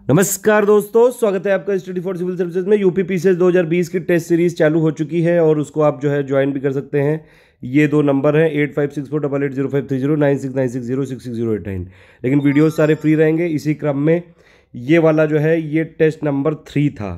नमस्कार दोस्तों, स्वागत है आपका स्टडी फॉर सिविल सर्विसेज में। यूपी पीसीएस 2020 की टेस्ट सीरीज चालू हो चुकी है और उसको आप जो है ज्वाइन भी कर सकते हैं। ये दो नंबर हैं 8564880530 9696066089। लेकिन वीडियोस सारे फ्री रहेंगे। इसी क्रम में ये वाला जो है ये टेस्ट नंबर 3 था।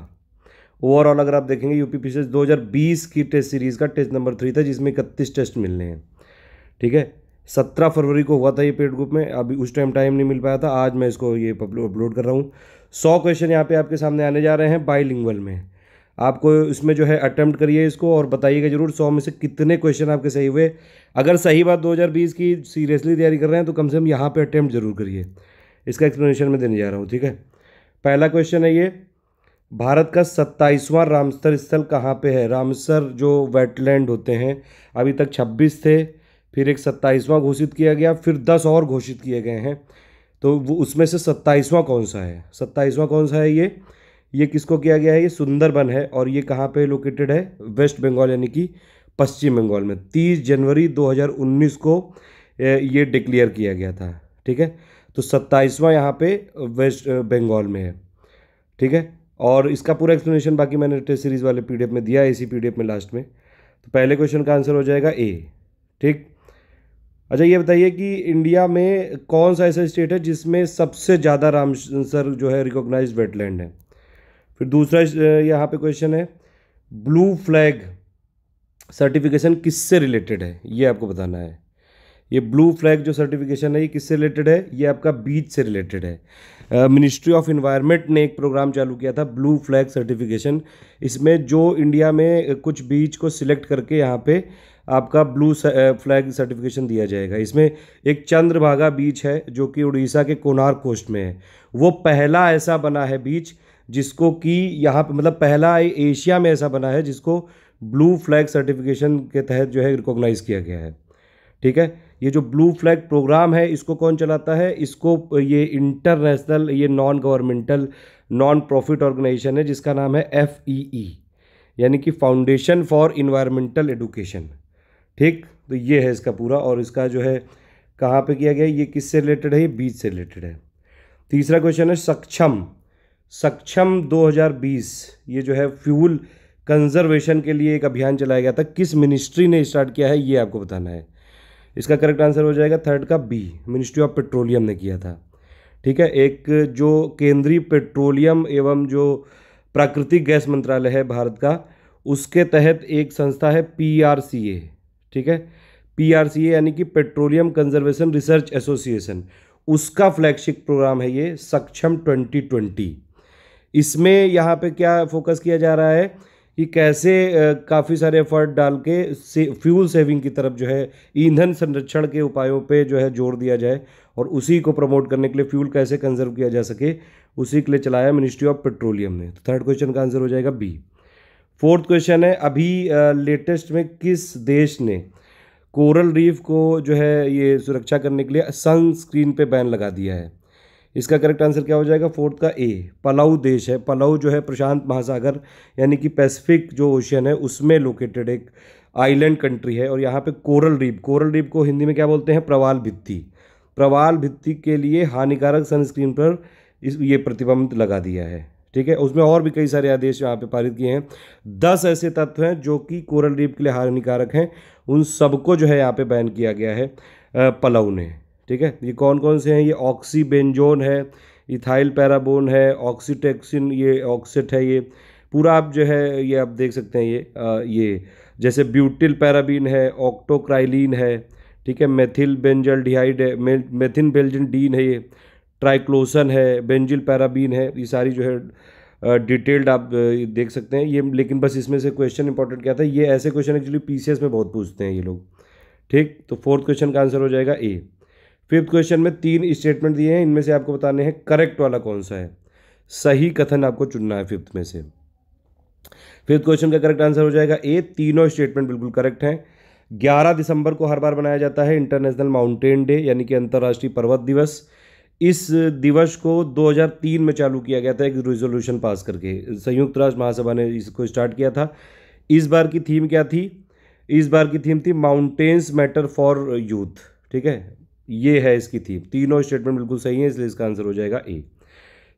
ओवरऑल अगर आप देखेंगे यूपी पीसीएस 2020 की टेस्ट सीरीज का टेस्ट नंबर 3 था, जिसमें 31 टेस्ट मिलने हैं। ठीक है, 17 फरवरी को हुआ था ये पेड ग्रुप में। अभी उस टाइम नहीं मिल पाया था। आज मैं इसको ये अपलोड कर रहा हूँ। 100 क्वेश्चन यहाँ पे आपके सामने आने जा रहे हैं बाईलिंगुअल में। आपको इसमें जो है अटेम्प्ट करिए इसको और बताइएगा जरूर 100 में से कितने क्वेश्चन आपके सही हुए। अगर सही बात 2020 की सीरियसली तैयारी कर रहे हैं तो कम से कम यहाँ पे अटेम्प्ट जरूर करिए। इसका एक्सप्लेनेशन मैं देने जा रहा हूँ। ठीक है, पहला क्वेश्चन है ये, भारत का 27वां रामसर स्थल कहाँ पे है? रामसर जो वेटलैंड होते हैं, अभी तक 26 थे, फिर एक 27वां घोषित किया गया, फिर 10 और घोषित किए गए हैं। तो वो उसमें से 27वां कौन सा है? 27वां कौन सा है? ये किसको किया गया है? ये सुंदरबन है। और ये कहाँ पे लोकेटेड है? वेस्ट बंगाल, यानी कि पश्चिम बंगाल में। 30 जनवरी 2019 को ये डिक्लेयर किया गया था। ठीक है, तो 27वां यहाँ पे वेस्ट बंगाल में है। ठीक है, और इसका पूरा एक्सप्लेनेशन बाकी मैंने टेस्ट सीरीज वाले पीडीएफ में दिया है, इसी पीडीएफ में लास्ट में। तो पहले क्वेश्चन का आंसर हो जाएगा ए। ठीक, अच्छा ये बताइए कि इंडिया में कौन सा ऐसा स्टेट है जिसमें सबसे ज़्यादा रामसर जो है रिकॉग्नाइज्ड वेटलैंड है? फिर दूसरा यहाँ पे क्वेश्चन है, ब्लू फ्लैग सर्टिफिकेशन किससे रिलेटेड है? ये आपको बताना है। ये ब्लू फ्लैग जो सर्टिफिकेशन है ये किससे रिलेटेड है? ये आपका बीच से रिलेटेड है। मिनिस्ट्री ऑफ इन्वायरमेंट ने एक प्रोग्राम चालू किया था ब्लू फ्लैग सर्टिफिकेशन। इसमें जो इंडिया में कुछ बीच को सिलेक्ट करके यहाँ पे आपका ब्लू फ्लैग सर्टिफिकेशन दिया जाएगा। इसमें एक चंद्रभागा बीच है जो कि उड़ीसा के कोणार्क कोस्ट में है। वो पहला ऐसा बना है बीच जिसको कि यहाँ पे मतलब पहला एशिया में ऐसा बना है जिसको ब्लू फ्लैग सर्टिफिकेशन के तहत जो है रिकॉग्नाइज किया गया है। ठीक है, ये जो ब्लू फ्लैग प्रोग्राम है इसको कौन चलाता है? इसको ये इंटरनेशनल, ये non governmental non profit organisation है जिसका नाम है FEE, यानी कि फाउंडेशन फॉर इन्वायरमेंटल एडुकेशन। ठीक, तो ये है इसका पूरा। और इसका जो है कहाँ पे किया गया है, ये किससे रिलेटेड है? ये बीच से रिलेटेड है। तीसरा क्वेश्चन है सक्षम 2020, ये जो है फ्यूल कंजर्वेशन के लिए एक अभियान चलाया गया था। किस मिनिस्ट्री ने स्टार्ट किया है ये आपको बताना है। इसका करेक्ट आंसर हो जाएगा थर्ड का बी, मिनिस्ट्री ऑफ पेट्रोलियम ने किया था। ठीक है, एक जो केंद्रीय पेट्रोलियम एवं जो प्राकृतिक गैस मंत्रालय है भारत का, उसके तहत एक संस्था है PRCA। ठीक है, PRCA यानी कि पेट्रोलियम कंजर्वेशन रिसर्च एसोसिएशन, उसका फ्लैगशिप प्रोग्राम है ये सक्षम 2020। इसमें यहाँ पे क्या फोकस किया जा रहा है कि कैसे काफ़ी सारे एफर्ट डाल के फ्यूल सेविंग की तरफ जो है, ईंधन संरक्षण के उपायों पे जो है जोर दिया जाए और उसी को प्रमोट करने के लिए फ्यूल कैसे कंजर्व किया जा सके उसी के लिए चलाया मिनिस्ट्री ऑफ पेट्रोलियम ने। तो थर्ड क्वेश्चन का आंसर हो जाएगा बी। फोर्थ क्वेश्चन है, अभी लेटेस्ट में किस देश ने कोरल रीफ को जो है ये सुरक्षा करने के लिए सनस्क्रीन पे बैन लगा दिया है? इसका करेक्ट आंसर क्या हो जाएगा? फोर्थ का ए, पलाऊ देश है। पलाऊ जो है प्रशांत महासागर यानी कि पैसिफिक जो ओशियन है उसमें लोकेटेड एक आइलैंड कंट्री है। और यहाँ पे कोरल रीफ को हिंदी में क्या बोलते हैं? प्रवाल भित्ति के लिए हानिकारक सनस्क्रीन पर ये प्रतिबंध लगा दिया है। ठीक है, उसमें और भी कई सारे आदेश यहाँ पे पारित किए हैं। 10 ऐसे तत्व हैं जो कि कोरल रीफ के लिए हानिकारक हैं, उन सबको जो है यहाँ पे बैन किया गया है पलाऊ ने। ठीक है, ये कौन कौन से हैं? ये ऑक्सीबेंजोन है, इथाइल पैराबोन है, ऑक्सीटेक्सिन, ये ऑक्सिट है। ये पूरा आप जो है ये आप देख सकते हैं। ये जैसे ब्यूटिल पैराबीन है, ऑक्टोक्राइलिन है। ठीक है, मेथिल बेंजल्डिहाइड है, मेथिन बेंजल्डीन है, ये ट्राइक्लोसन है, बेंजिल पैराबीन है। ये सारी जो है डिटेल्ड आप देख सकते हैं ये। लेकिन बस इसमें से क्वेश्चन इंपॉर्टेंट क्या था, ये ऐसे क्वेश्चन एक्चुअली PCS में बहुत पूछते हैं ये लोग। ठीक, तो फोर्थ क्वेश्चन का आंसर हो जाएगा ए। फिफ्थ क्वेश्चन में 3 स्टेटमेंट दिए हैं, इनमें से आपको बताने हैं करेक्ट वाला कौन सा है। सही कथन आपको चुनना है फिफ्थ में से। फिफ्थ क्वेश्चन का करेक्ट आंसर हो जाएगा ए, तीनों स्टेटमेंट बिल्कुल करेक्ट हैं। 11 दिसंबर को हर बार मनाया जाता है इंटरनेशनल माउंटेन डे, यानी कि अंतर्राष्ट्रीय पर्वत दिवस। इस दिवस को 2003 में चालू किया गया था एक रेजोल्यूशन पास करके, संयुक्त राष्ट्र महासभा ने इसको स्टार्ट किया था। इस बार की थीम क्या थी? इस बार की थीम थी माउंटेन्स मैटर फॉर यूथ। ठीक है, ये है इसकी थीम। तीनों स्टेटमेंट बिल्कुल सही है, इसलिए इसका आंसर हो जाएगा ए।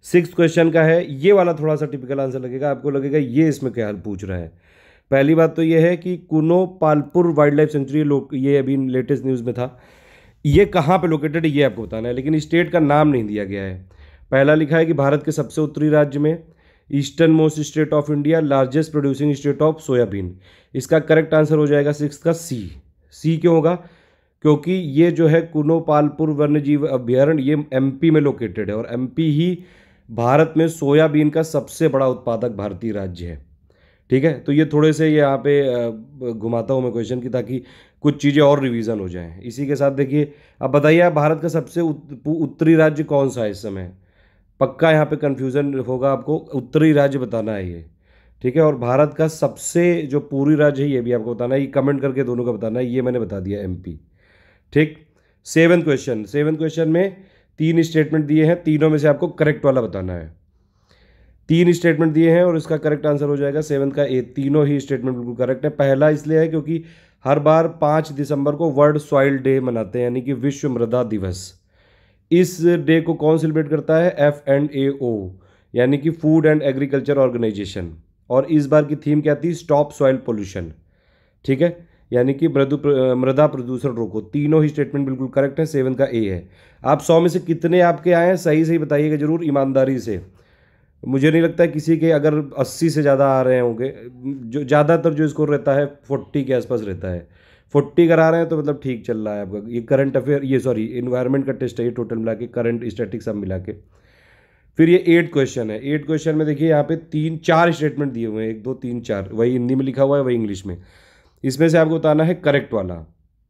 सिक्स क्वेश्चन का है, ये वाला थोड़ा सा टिपिकल आंसर लगेगा, आपको लगेगा ये इसमें क्या हाल पूछ रहा है। पहली बात तो ये है कि Kuno Palpur wild life sanctuary, ये अभी लेटेस्ट न्यूज़ में था, ये कहाँ पे लोकेटेड है ये आपको बताना है, लेकिन स्टेट का नाम नहीं दिया गया है। पहला लिखा है कि भारत के सबसे उत्तरी राज्य में, easternmost state of India, largest producing state of soybean. इसका करेक्ट आंसर हो जाएगा सिक्स का सी। सी क्यों होगा? क्योंकि ये जो है कुनो पालपुर वन्यजीव अभ्यारण्य ये एमपी में लोकेटेड है, और एमपी ही भारत में सोयाबीन का सबसे बड़ा उत्पादक भारतीय राज्य है। ठीक है, तो ये थोड़े से यहाँ पे घुमाता हूँ मैं क्वेश्चन की, ताकि कुछ चीज़ें और रिवीजन हो जाएं। इसी के साथ देखिए, अब बताइए आप भारत का सबसे उत्तरी राज्य कौन सा है इस समय? पक्का यहाँ पे कंफ्यूजन होगा आपको, उत्तरी राज्य बताना है ये। ठीक है, और भारत का सबसे जो पूर्वी राज्य है ये भी आपको बताना है, ये कमेंट करके दोनों का बताना है, ये मैंने बता दिया एमपी। ठीक, सेवन क्वेश्चन में तीन स्टेटमेंट दिए हैं, तीनों में से आपको करेक्ट वाला बताना है। तीन स्टेटमेंट दिए हैं और इसका करेक्ट आंसर हो जाएगा सेवन का ए। तीनों ही स्टेटमेंट बिल्कुल करेक्ट है। पहला इसलिए है क्योंकि हर बार 5 दिसंबर को वर्ल्ड सॉइल डे मनाते हैं, यानी कि विश्व मृदा दिवस। इस डे को कौन सेलिब्रेट करता है? FNAO, यानी कि फूड एंड एग्रीकल्चर ऑर्गेनाइजेशन। और इस बार की थीम क्या थी? Stop soil pollution. ठीक है, यानी कि मृदा प्रदूषण रोको। तीनों ही स्टेटमेंट बिल्कुल करेक्ट है, सेवन का ए है। आप 100 में से कितने आपके आए हैं सही सही बताइएगा जरूर, ईमानदारी से। मुझे नहीं लगता है किसी के अगर 80 से ज़्यादा आ रहे होंगे, जो ज़्यादातर जो स्कोर रहता है 40 के आसपास रहता है। 40 करा रहे हैं तो मतलब ठीक चल रहा है आपका। ये करंट अफेयर, ये सॉरी इन्वायरमेंट का टेस्ट है ये, टोटल मिला के करंट स्टैटिक सब मिला के। फिर ये 8 क्वेश्चन है। 8 क्वेश्चन में देखिए यहाँ पे 3-4 स्टेटमेंट दिए हुए हैं, 1 2 3 4, वही हिंदी में लिखा हुआ है वही इंग्लिश में। इसमें से आपको बताना है करेक्ट वाला,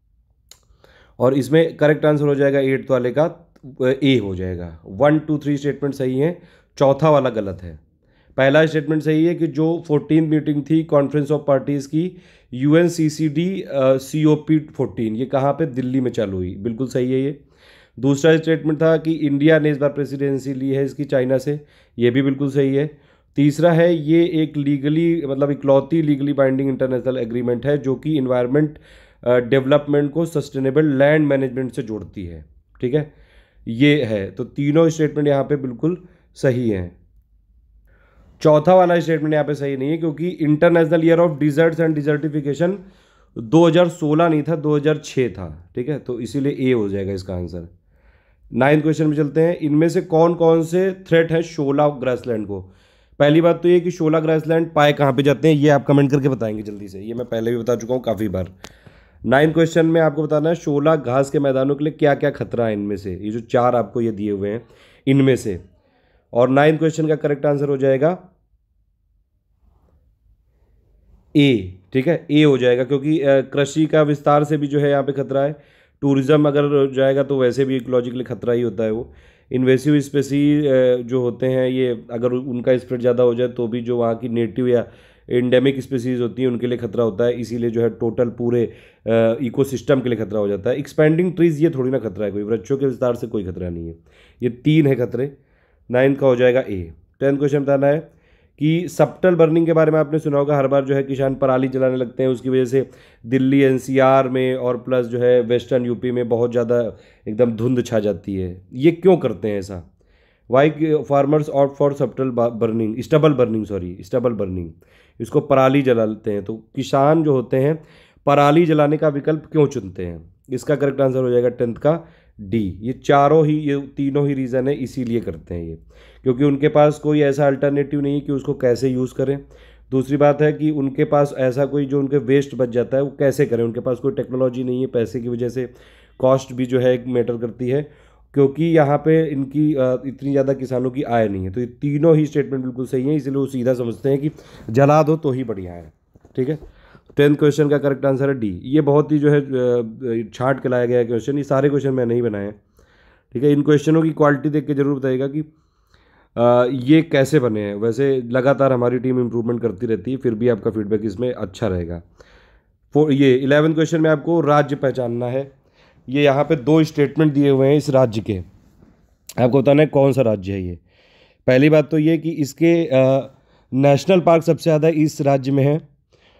और इसमें करेक्ट आंसर हो जाएगा 8 वाले का ए हो जाएगा। 1 2 3 स्टेटमेंट सही हैं, चौथा वाला गलत है। पहला स्टेटमेंट सही है कि जो 14th मीटिंग थी कॉन्फ्रेंस ऑफ पार्टीज़ की, UNCCD COP14, ये कहाँ पे? दिल्ली में चालू हुई, बिल्कुल सही है ये। दूसरा स्टेटमेंट था कि इंडिया ने इस बार प्रेसिडेंसी ली है इसकी चाइना से, ये भी बिल्कुल सही है। तीसरा है ये एक लीगली मतलब इकलौती लीगली बाइंडिंग इंटरनेशनल एग्रीमेंट है जो कि इन्वायरमेंट डेवलपमेंट को सस्टेनेबल लैंड मैनेजमेंट से जोड़ती है। ठीक है, ये है। तो तीनों स्टेटमेंट यहाँ पे बिल्कुल सही हैं। चौथा वाला स्टेटमेंट यहाँ पे सही नहीं है, क्योंकि international year of deserts and desertification 2016 नहीं था, 2006 था। ठीक है, तो इसीलिए ए हो जाएगा इसका आंसर। 9th क्वेश्चन में चलते हैं। इनमें से कौन कौन से थ्रेट है शोला ग्रासलैंड को? पहली बात तो ये कि शोला ग्रासलैंड पाए कहाँ पे जाते हैं, ये आप कमेंट करके बताएंगे जल्दी से, ये मैं पहले भी बता चुका हूँ काफ़ी बार। 9th क्वेश्चन में आपको बताना है शोला घास के मैदानों के लिए क्या क्या खतरा है इनमें से, ये जो 4 आपको ये दिए हुए हैं इनमें से। और 9th क्वेश्चन का करेक्ट आंसर हो जाएगा ए। ठीक है, ए हो जाएगा, क्योंकि कृषि का विस्तार से भी जो है यहाँ पे खतरा है। टूरिज्म अगर जाएगा तो वैसे भी इकोलॉजिकली खतरा ही होता है वो। इन्वेसिव स्पेसीज जो होते हैं ये अगर उनका स्प्रेड ज़्यादा हो जाए तो भी जो वहाँ की नेटिव या एंडेमिक स्पेसीज होती हैं उनके लिए खतरा होता है, इसीलिए जो है टोटल पूरे इकोसिस्टम के लिए खतरा हो जाता है। एक्सपेंडिंग ट्रीज ये थोड़ी ना खतरा है, कोई वृक्षों के विस्तार से कोई खतरा नहीं है। ये 3 है खतरे। 9th का हो जाएगा ए। 10th क्वेश्चन बताना है कि सब्टल बर्निंग के बारे में आपने सुना होगा, हर बार जो है किसान पराली जलाने लगते हैं, उसकी वजह से दिल्ली NCR में और प्लस जो है वेस्टर्न यूपी में बहुत ज़्यादा एकदम धुंध छा जाती है। ये क्यों करते हैं ऐसा? Why farmers opt for stubble burning, इसको पराली जलाते हैं। तो किसान जो होते हैं पराली जलाने का विकल्प क्यों चुनते हैं? इसका करेक्ट आंसर हो जाएगा 10th का डी। ये तीनों ही रीज़न है, इसीलिए करते हैं ये, क्योंकि उनके पास कोई ऐसा अल्टरनेटिव नहीं है कि उसको कैसे यूज़ करें। दूसरी बात है कि उनके पास ऐसा कोई जो उनके वेस्ट बच जाता है वो कैसे करें, उनके पास कोई टेक्नोलॉजी नहीं है, पैसे की वजह से कॉस्ट भी जो है एक मैटर करती है, क्योंकि यहाँ पे इनकी इतनी ज़्यादा किसानों की आय नहीं है। तो ये तीनों ही स्टेटमेंट बिल्कुल सही हैं, इसलिए वो सीधा समझते हैं कि जला दो तो ही बढ़िया है। ठीक है, 10th क्वेश्चन का करेक्ट आंसर है डी। ये बहुत ही जो है छांट के लाया गया है क्वेश्चन, ये सारे क्वेश्चन मैंने नहीं बनाए हैं। ठीक है, इन क्वेश्चनों की क्वालिटी देख के जरूर बताइएगा कि ये कैसे बने हैं। वैसे लगातार हमारी टीम इंप्रूवमेंट करती रहती है, फिर भी आपका फीडबैक इसमें अच्छा रहेगा। ये 11th क्वेश्चन में आपको राज्य पहचानना है। ये यहाँ पे 2 स्टेटमेंट दिए हुए हैं इस राज्य के, आपको बताना है कौन सा राज्य है ये। पहली बात तो ये कि इसके नेशनल पार्क सबसे ज़्यादा इस राज्य में है,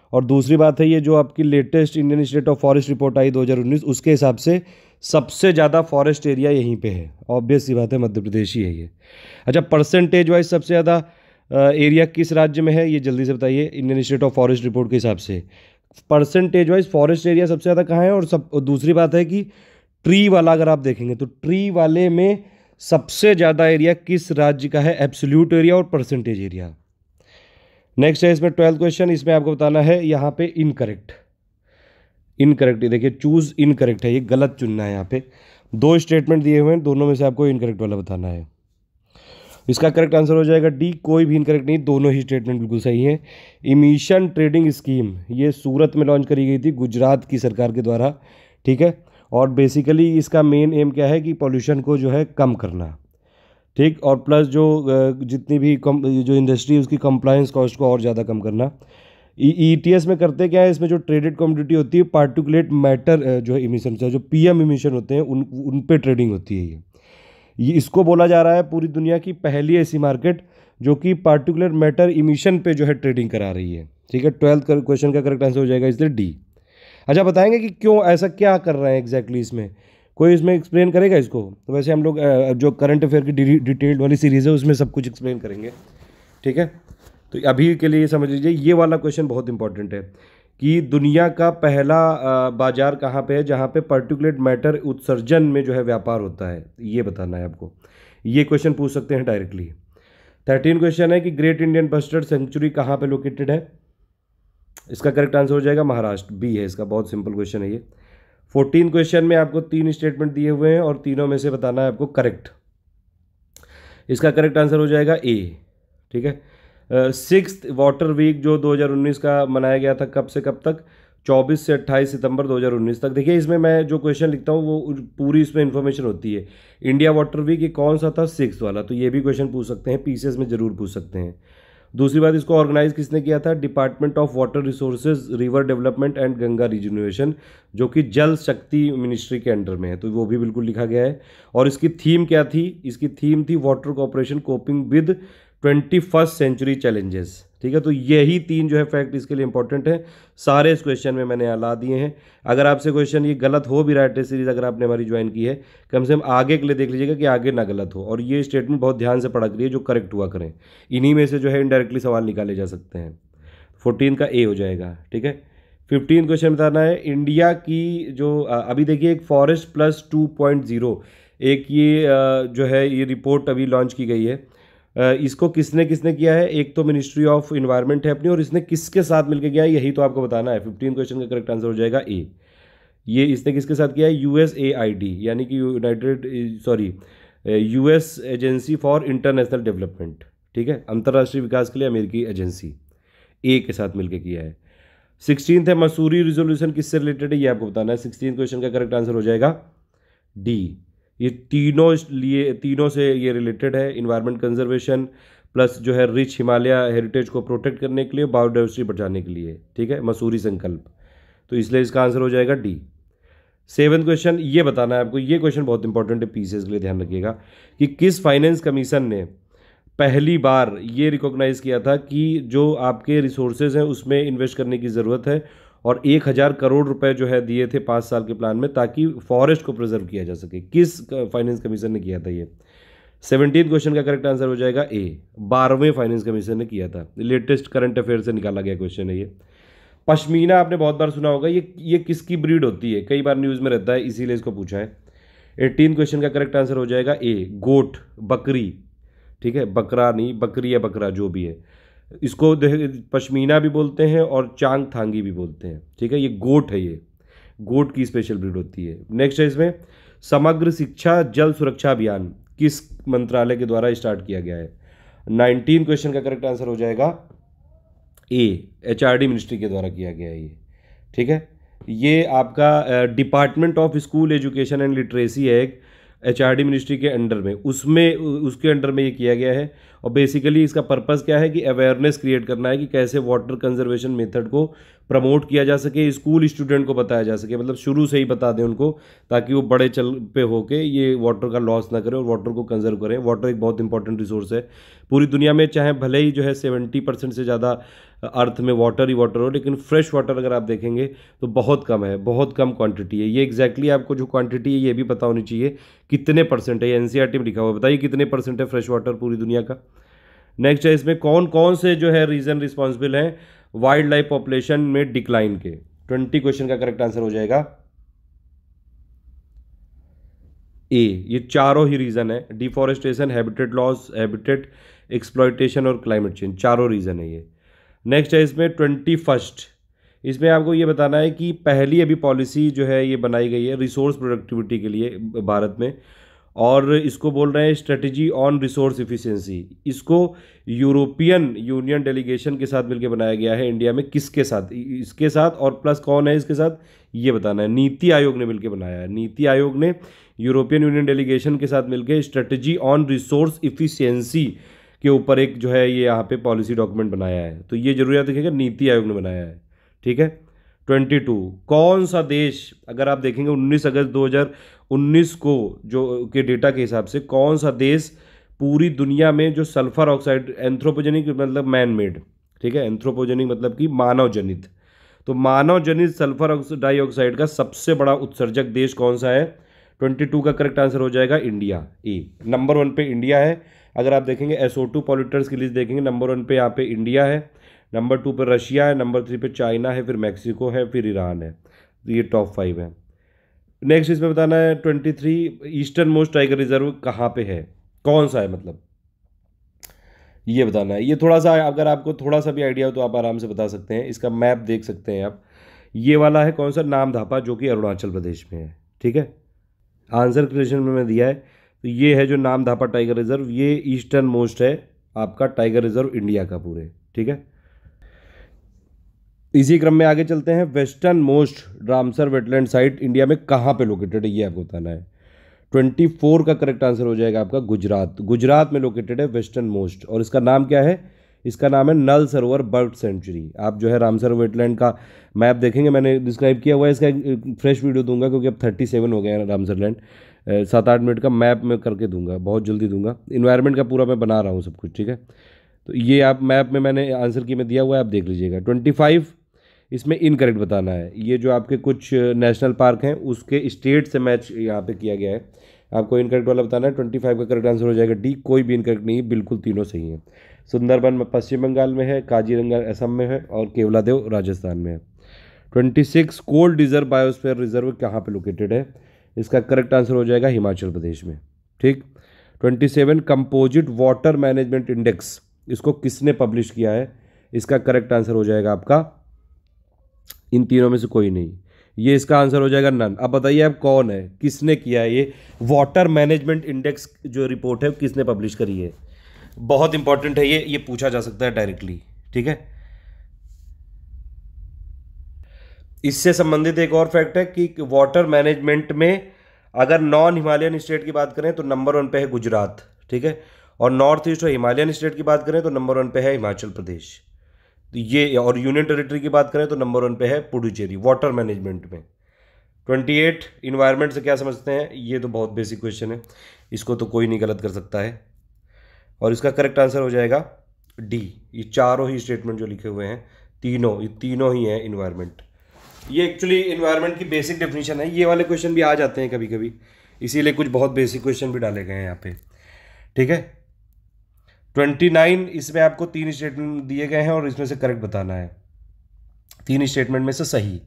और दूसरी बात है ये जो आपकी latest Indian institute of forest report आई 2019 उसके हिसाब से सबसे ज़्यादा फॉरेस्ट एरिया यहीं पे है, ऑब्वियस सी बात है मध्य प्रदेश ही है ये। अच्छा, परसेंटेज वाइज सबसे ज़्यादा एरिया किस राज्य में है, ये जल्दी से बताइए Indian institute of forest report के हिसाब से। परसेंटेज वाइज फॉरेस्ट एरिया सबसे ज़्यादा कहाँ है, और दूसरी बात है कि ट्री वाला अगर आप देखेंगे तो ट्री वाले में सबसे ज़्यादा एरिया किस राज्य का है, एब्सोल्यूट एरिया और परसेंटेज एरिया। नेक्स्ट है इसमें 12th क्वेश्चन, इसमें आपको बताना है यहाँ पे इनकरेक्ट। ये देखिए चूज इनकरेक्ट है, ये गलत चुनना है। यहाँ पे 2 स्टेटमेंट दिए हुए हैं, दोनों में से आपको इनकरेक्ट वाला बताना है। इसका करेक्ट आंसर हो जाएगा डी, कोई भी इनकरेक्ट नहीं, दोनों ही स्टेटमेंट बिल्कुल सही है। इमिशन ट्रेडिंग स्कीम ये सूरत में लॉन्च करी गई थी गुजरात की सरकार के द्वारा, ठीक है। और बेसिकली इसका मेन एम क्या है कि पॉल्यूशन को जो है कम करना, ठीक, और प्लस जो जितनी भी जो इंडस्ट्री उसकी कंप्लायंस कॉस्ट को और ज़्यादा कम करना। ETS में करते क्या है, इसमें जो ट्रेडेड कमोडिटी होती है पार्टिकुलेट मैटर जो इमिशन जो PM इमिशन होते हैं उन पे ट्रेडिंग होती है। ये इसको बोला जा रहा है पूरी दुनिया की पहली ऐसी मार्केट जो कि पार्टिकुलर मैटर इमिशन पे जो है ट्रेडिंग करा रही है, ठीक है। 12th क्वेश्चन का करेक्ट आंसर हो जाएगा इसलिए डी। अच्छा, बताएंगे कि क्यों ऐसा क्या कर रहे हैं एग्जैक्टली इसमें, कोई इसमें एक्सप्लेन करेगा इसको? तो वैसे हम लोग जो करंट अफेयर की डिटेल्ड वाली सीरीज़ है उसमें सब कुछ एक्सप्लेन करेंगे, ठीक है। तो अभी के लिए ये समझ लीजिए, ये वाला क्वेश्चन बहुत इंपॉर्टेंट है कि दुनिया का पहला बाजार कहाँ पे है जहाँ पे पार्टिकुलेट मैटर उत्सर्जन में जो है व्यापार होता है, ये बताना है आपको। ये क्वेश्चन पूछ सकते हैं डायरेक्टली। 13 क्वेश्चन है कि ग्रेट इंडियन बस्टर्ड सेंचुरी कहाँ पे लोकेटेड है, इसका करेक्ट आंसर हो जाएगा महाराष्ट्र, बी है इसका, बहुत सिंपल क्वेश्चन है ये। 14 क्वेश्चन में आपको 3 स्टेटमेंट दिए हुए हैं और तीनों में से बताना है आपको करेक्ट, इसका करेक्ट आंसर हो जाएगा ए, ठीक है। 6th वाटर वीक जो 2019 का मनाया गया था, कब से कब तक, 24 से 28 सितंबर 2019 तक। देखिए इसमें मैं जो क्वेश्चन लिखता हूँ वो पूरी इसमें इन्फॉर्मेशन होती है। इंडिया वाटर वीक ये कौन सा था, 6th वाला, तो ये भी क्वेश्चन पूछ सकते हैं, पीसीएस में जरूर पूछ सकते हैं। दूसरी बात, इसको ऑर्गेनाइज किसने किया था, department of water resources, river development and Ganga rejuvenation, जो कि जल शक्ति मिनिस्ट्री के अंडर में है, तो वो भी बिल्कुल लिखा गया है। और इसकी थीम क्या थी, इसकी थीम थी water corporation coping with 21st century challenges, ठीक है। तो यही 3 जो है फैक्ट इसके लिए इंपॉर्टेंट है, सारे इस क्वेश्चन में मैंने ला दिए हैं। अगर आपसे क्वेश्चन ये गलत हो भी रहा है, टेस्ट सीरीज अगर आपने हमारी ज्वाइन की है, कम से कम आगे के लिए देख लीजिएगा कि आगे ना गलत हो, और ये स्टेटमेंट बहुत ध्यान से पढ़ा करिए जो करेक्ट हुआ करें, इन्हीं में से जो है इनडायरेक्टली सवाल निकाले जा सकते हैं। 14 का ए हो जाएगा, ठीक है। 15 क्वेश्चन बताना है, इंडिया की जो अभी देखिए एक फॉरेस्ट प्लस 2.0 एक ये जो है ये रिपोर्ट अभी लॉन्च की गई है। इसको किसने किसने किया है, एक तो मिनिस्ट्री ऑफ इन्वायरमेंट है अपनी, और इसने किसके साथ मिलकर किया है यही तो आपको बताना है। 15 क्वेश्चन का करेक्ट आंसर हो जाएगा ए। ये इसने किसके साथ किया है, USAID यानी कि US agency for international development, ठीक है, अंतर्राष्ट्रीय विकास के लिए अमेरिकी एजेंसी, ए के साथ मिलकर किया है। 16th है मसूरी रिजोल्यूशन, किससे रिलेटेड है ये आपको बताना है। 16 क्वेश्चन का करेक्ट आंसर हो जाएगा डी। ये तीनों से ये रिलेटेड है, इन्वायरमेंट कंजर्वेशन प्लस जो है रिच हिमालय हेरिटेज को प्रोटेक्ट करने के लिए, बायोडाइवर्सिटी बढ़ाने के लिए, ठीक है, मसूरी संकल्प, तो इसलिए इसका आंसर हो जाएगा डी। 7th क्वेश्चन ये बताना है आपको, ये क्वेश्चन बहुत इंपॉर्टेंट है पीसीएस के लिए, ध्यान रखिएगा कि किस फाइनेंस कमीशन ने पहली बार ये रिकॉग्नाइज किया था कि जो आपके रिसोर्सेज हैं उसमें इन्वेस्ट करने की ज़रूरत है, और 1000 करोड़ रुपए जो है दिए थे 5 साल के प्लान में ताकि फॉरेस्ट को प्रिजर्व किया जा सके। किस फाइनेंस कमीशन ने किया था ये? 17 क्वेश्चन का करेक्ट आंसर हो जाएगा ए, 12वें फाइनेंस कमीशन ने किया था। लेटेस्ट करंट अफेयर से निकाला गया क्वेश्चन है ये। पश्मीना आपने बहुत बार सुना होगा, ये किसकी ब्रीड होती है, कई बार न्यूज़ में रहता है, इसीलिए इसको पूछा है। 18 क्वेश्चन का करेक्ट आंसर हो जाएगा ए, गोट, बकरी, ठीक है, बकरा नहीं, बकरी या बकरा जो भी है, इसको पश्मीना भी बोलते हैं और चांग थांगी भी बोलते हैं, ठीक है। ये गोट है, ये गोट की स्पेशल ब्रीड होती है। नेक्स्ट है इसमें समग्र शिक्षा जल सुरक्षा अभियान किस मंत्रालय के द्वारा स्टार्ट किया गया है? 19 क्वेश्चन का करेक्ट आंसर हो जाएगा ए, HRD मिनिस्ट्री के द्वारा किया गया है ये, ठीक है। ये आपका department of school education and literacy है एक HRD मिनिस्ट्री के अंडर में, उसके अंडर में ये किया गया है, और बेसिकली इसका पर्पस क्या है कि अवेयरनेस क्रिएट करना है कि कैसे वाटर कंजर्वेशन मेथड को प्रमोट किया जा सके, स्कूल स्टूडेंट को बताया जा सके, मतलब शुरू से ही बता दें उनको, ताकि वो बड़े चल पे होके ये वाटर का लॉस ना करें और वाटर को कंजर्व करें। वाटर एक बहुत इंपॉर्टेंट रिसोर्स है पूरी दुनिया में, चाहे भले ही जो है 70% से ज़्यादा अर्थ में वाटर ही वाटर हो, लेकिन फ्रेश वाटर अगर आप देखेंगे तो बहुत कम है, बहुत कम क्वांटिटी है। ये एग्जैक्टली आपको जो क्वांटिटी है ये भी पता होनी चाहिए कितने परसेंट है, ये एनसीईआरटी में लिखा हुआ है, बताइए कितने परसेंट है फ्रेश वाटर पूरी दुनिया का। नेक्स्ट है इसमें कौन कौन से जो है रीजन रिस्पॉन्सिबल हैं वाइल्ड लाइफ पॉपुलेशन में डिक्लाइन के। 20 क्वेश्चन का करेक्ट आंसर हो जाएगा ए, ये चारों ही रीजन है, deforestation, habitat loss, habitat exploitation और क्लाइमेट चेंज, चारों रीजन है ये। नेक्स्ट है इसमें 21, इसमें आपको ये बताना है कि पहली अभी पॉलिसी जो है ये बनाई गई है रिसोर्स प्रोडक्टिविटी के लिए भारत में, और इसको बोल रहे हैं स्ट्रेटजी ऑन रिसोर्स इफिशिएंसी। इसको यूरोपियन यूनियन डेलीगेशन के साथ मिलकर बनाया गया है इंडिया में, किसके साथ, इसके साथ, और प्लस कौन है इसके साथ ये बताना है। नीति आयोग ने मिलकर बनाया है, नीति आयोग ने यूरोपियन यूनियन डेलीगेशन के साथ मिलकर स्ट्रेटजी ऑन रिसोर्स इफिशिएंसी के ऊपर एक जो है ये यहाँ पे पॉलिसी डॉक्यूमेंट बनाया है, तो ये जरूर याद रखिएगा नीति आयोग ने बनाया है, ठीक है। 22, कौन सा देश, अगर आप देखेंगे 19 अगस्त 2019 को जो के डेटा के हिसाब से कौन सा देश पूरी दुनिया में जो सल्फर ऑक्साइड, एंथ्रोपोजेनिक मतलब मैन मेड, ठीक है, एंथ्रोपोजेनिक मतलब कि मानव जनित, तो मानव जनित सल्फर डाइऑक्साइड का सबसे बड़ा उत्सर्जक देश कौन सा है। 22 का करेक्ट आंसर हो जाएगा इंडिया, ए। नंबर 1 पे इंडिया है, अगर आप देखेंगे SO2 पॉल्यूटर्स की लिस्ट देखेंगे नंबर 1 पे यहाँ पे इंडिया है, नंबर 2 पे रशिया है, नंबर 3 पे चाइना है, फिर मैक्सिको है, फिर ईरान है, तो ये टॉप 5 है। नेक्स्ट इसमें बताना है 23, ईस्टर्न मोस्ट टाइगर रिजर्व कहाँ पे है, कौन सा है, मतलब ये बताना है। ये थोड़ा सा अगर आपको थोड़ा सा भी आइडिया हो तो आप आराम से बता सकते हैं, इसका मैप देख सकते हैं आप, ये वाला है कौन सा, नामधापा, जो कि अरुणाचल प्रदेश में है, ठीक है। आंसर क्वेश्चन में मैं दिया है, तो ये है जो नामधापा टाइगर रिजर्व, ये ईस्टर्न मोस्ट है आपका टाइगर रिजर्व इंडिया का पूरे, ठीक है। इसी क्रम में आगे चलते हैं, westernmost Ramsar wetland site India में कहाँ पे लोकेटेड है ये आपको बताना है। 24 का करेक्ट आंसर हो जाएगा आपका गुजरात, गुजरात में लोकेटेड है वेस्टर्न मोस्ट, और इसका नाम क्या है, इसका नाम है नल सरोवर बर्ड सेंचुरी। आप जो है रामसर वेटलैंड का मैप देखेंगे, मैंने डिस्क्राइब किया हुआ है, इसका फ्रेश वीडियो दूंगा क्योंकि अब 37 हो गए हैं रामसर लैंड, 7-8 मिनट का मैप में करके दूंगा, बहुत जल्दी दूंगा, इन्वायरमेंट का पूरा मैं बना रहा हूँ सब कुछ, ठीक है। तो ये आप मैप में मैंने आंसर की में दिया हुआ है, आप देख लीजिएगा। 25 इसमें इनकरेक्ट बताना है, ये जो आपके कुछ नेशनल पार्क हैं उसके स्टेट से मैच यहाँ पे किया गया है, आपको इनकरेक्ट वाला बताना है। 25 का करेक्ट आंसर हो जाएगा डी, कोई भी इनकरेक्ट नहीं है, बिल्कुल तीनों सही हैं। सुंदरबन पश्चिम बंगाल में है, काजीरंगा असम में है, और केवलादेव राजस्थान में है। 26 कोल्ड रिजर्व बायोस्फीयर रिजर्व कहाँ पे लोकेटेड है, इसका करेक्ट आंसर हो जाएगा हिमाचल प्रदेश में, ठीक। 27 कंपोजिट वाटर मैनेजमेंट इंडेक्स, इसको किसने पब्लिश किया है, इसका करेक्ट आंसर हो जाएगा आपका इन तीनों में से कोई नहीं, ये इसका आंसर हो जाएगा नन। अब बताइए आप कौन है, किसने किया है ये वाटर मैनेजमेंट इंडेक्स जो रिपोर्ट है किसने पब्लिश करी है, बहुत इंपॉर्टेंट है ये पूछा जा सकता है डायरेक्टली, ठीक है। इससे संबंधित एक और फैक्ट है कि वाटर मैनेजमेंट में अगर नॉन हिमालयन स्टेट की बात करें तो नंबर 1 पे है गुजरात, ठीक है, और नॉर्थ ईस्ट और हिमालयन स्टेट की बात करें तो नंबर 1 पे है हिमाचल प्रदेश, तो ये, और यूनियन टेरिटरी की बात करें तो नंबर 1 पे है पुडुचेरी वाटर मैनेजमेंट में। 28 इन्वायरमेंट से क्या समझते हैं, ये तो बहुत बेसिक क्वेश्चन है, इसको तो कोई नहीं गलत कर सकता है, और इसका करेक्ट आंसर हो जाएगा डी। ये चारों ही स्टेटमेंट जो लिखे हुए हैं ये तीनों ही हैं इन्वायरमेंट। ये एक्चुअली इन्वायरमेंट की बेसिक डेफिनेशन है, ये वाले क्वेश्चन भी आ जाते हैं कभी कभी, इसीलिए कुछ बहुत बेसिक क्वेश्चन भी डाले गए हैं यहाँ पे, ठीक है। 29 इसमें आपको 3 स्टेटमेंट दिए गए हैं और इसमें से करेक्ट बताना है, 3 स्टेटमेंट में से सही,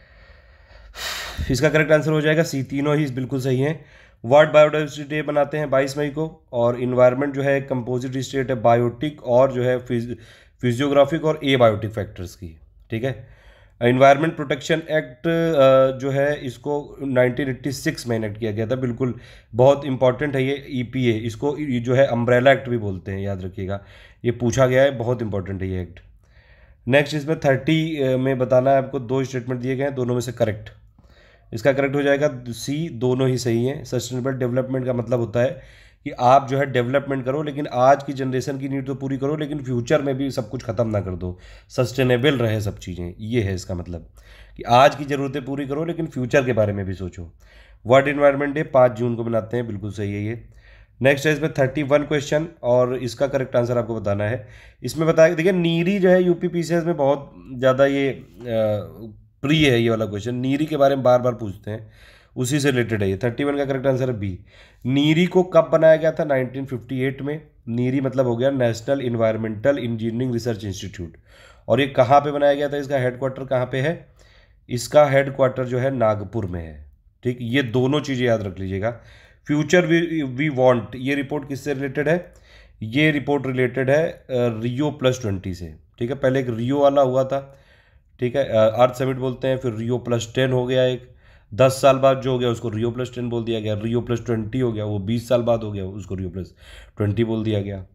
इसका करेक्ट आंसर हो जाएगा सी, तीनों ही बिल्कुल सही हैं। वर्ल्ड बायोडाइवर्सिटी डे बनाते हैं 22 मई को, और इन्वायरमेंट जो है कंपोजिट स्टेट है बायोटिक और जो है फिजियोग्राफिक और एबायोटिक फैक्टर्स की, ठीक है। इन्वायरमेंट प्रोटेक्शन एक्ट जो है इसको 1986 में इनेक्ट किया गया था, बिल्कुल बहुत इंपॉर्टेंट है ये EPA, इसको जो है अम्ब्रेला एक्ट भी बोलते हैं, याद रखिएगा, ये पूछा गया है, बहुत इंपॉर्टेंट है ये एक्ट। नेक्स्ट इसमें 30 में बताना है आपको, 2 स्टेटमेंट दिए गए हैं, दोनों में से करेक्ट, इसका करेक्ट हो जाएगा सी, दोनों ही सही हैं। सस्टेनेबल डेवलपमेंट का मतलब होता है कि आप जो है डेवलपमेंट करो, लेकिन आज की जनरेशन की नीड तो पूरी करो, लेकिन फ्यूचर में भी सब कुछ ख़त्म ना कर दो, सस्टेनेबल रहे सब चीज़ें। ये है इसका मतलब कि आज की ज़रूरतें पूरी करो लेकिन फ्यूचर के बारे में भी सोचो। वर्ल्ड इन्वायरमेंट डे 5 जून को मनाते हैं, बिल्कुल सही है ये। नेक्स्ट है इसमें 31 क्वेश्चन और इसका करेक्ट आंसर आपको बताना है। इसमें बताया, देखिए नीरी जो है यूपी पीसीएस में बहुत ज़्यादा ये प्रिय है, ये वाला क्वेश्चन नीरी के बारे में बार बार पूछते हैं, उसी से रिलेटेड है ये। 31 का करेक्ट आंसर है बी। नीरी को कब बनाया गया था? 1958 में। नीरी मतलब हो गया national environmental engineering research institute. और ये कहाँ पे बनाया गया था? इसका हेडक्वार्टर कहाँ पे है? इसका हेडक्वार्टर जो है नागपुर में है। ठीक, ये दोनों चीज़ें याद रख लीजिएगा। फ्यूचर वी वांट, ये रिपोर्ट किससे रिलेटेड है? ये रिपोर्ट रिलेटेड है रियो +20 से। ठीक है, पहले एक रियो वाला हुआ था, ठीक है, अर्थ समिट बोलते हैं, फिर रियो +10 हो गया एक, 10 साल बाद जो हो गया उसको रियो +10 बोल दिया गया। रियो +20 हो गया, वो 20 साल बाद हो गया, उसको रियो +20 बोल दिया गया।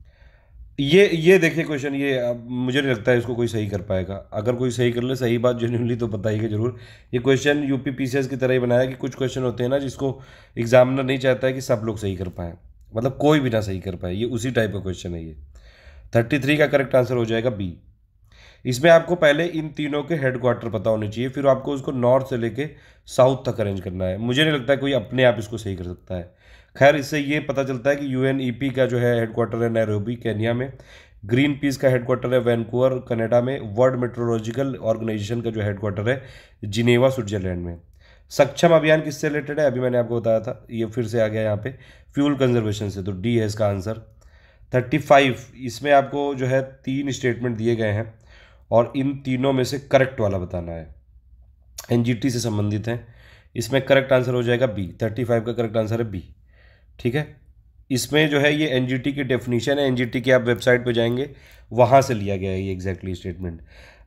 ये देखिए क्वेश्चन, ये अब मुझे नहीं लगता है इसको कोई सही कर पाएगा। अगर कोई सही कर ले, सही बात जेन्युइनली, तो बताइएगा जरूर। ये क्वेश्चन यूपी पीसीएस की तरह ही बनाया है कि कुछ क्वेश्चन होते हैं ना जिसको एग्जामिनर नहीं चाहता है कि सब लोग सही कर पाए, मतलब कोई भी ना सही कर पाए, ये उसी टाइप का क्वेश्चन है ये। 33 का करेक्ट आंसर हो जाएगा बी। इसमें आपको पहले इन तीनों के हेडक्वार्टर पता होने चाहिए, फिर आपको उसको नॉर्थ से लेके साउथ तक अरेंज करना है। मुझे नहीं लगता कोई अपने आप इसको सही कर सकता है। खैर, इससे ये पता चलता है कि यूएनईपी का जो है हेडक्वार्टर है नैरोबी केन्या में, ग्रीन पीस का हेडक्वार्टर है वैनकूवर कनाडा में, वर्ल्ड मेट्रोलॉजिकल ऑर्गेनाइजेशन का जो हेडक्वार्टर है जिनेवा स्विट्जरलैंड में। सक्षम अभियान किससे रिलेटेड है? अभी मैंने आपको बताया था, ये फिर से आ गया यहाँ पे, फ्यूल कंजर्वेशन से, तो डी है इसका आंसर। 35, इसमें आपको जो है 3 स्टेटमेंट दिए गए हैं और इन तीनों में से करेक्ट वाला बताना है, एनजीटी से संबंधित है। इसमें करेक्ट आंसर हो जाएगा बी। 35 का करेक्ट आंसर है बी। ठीक है, इसमें जो है ये एनजीटी की डेफिनेशन है, एनजीटी की आप वेबसाइट पे जाएंगे, वहाँ से लिया गया है ये एग्जैक्टली स्टेटमेंट।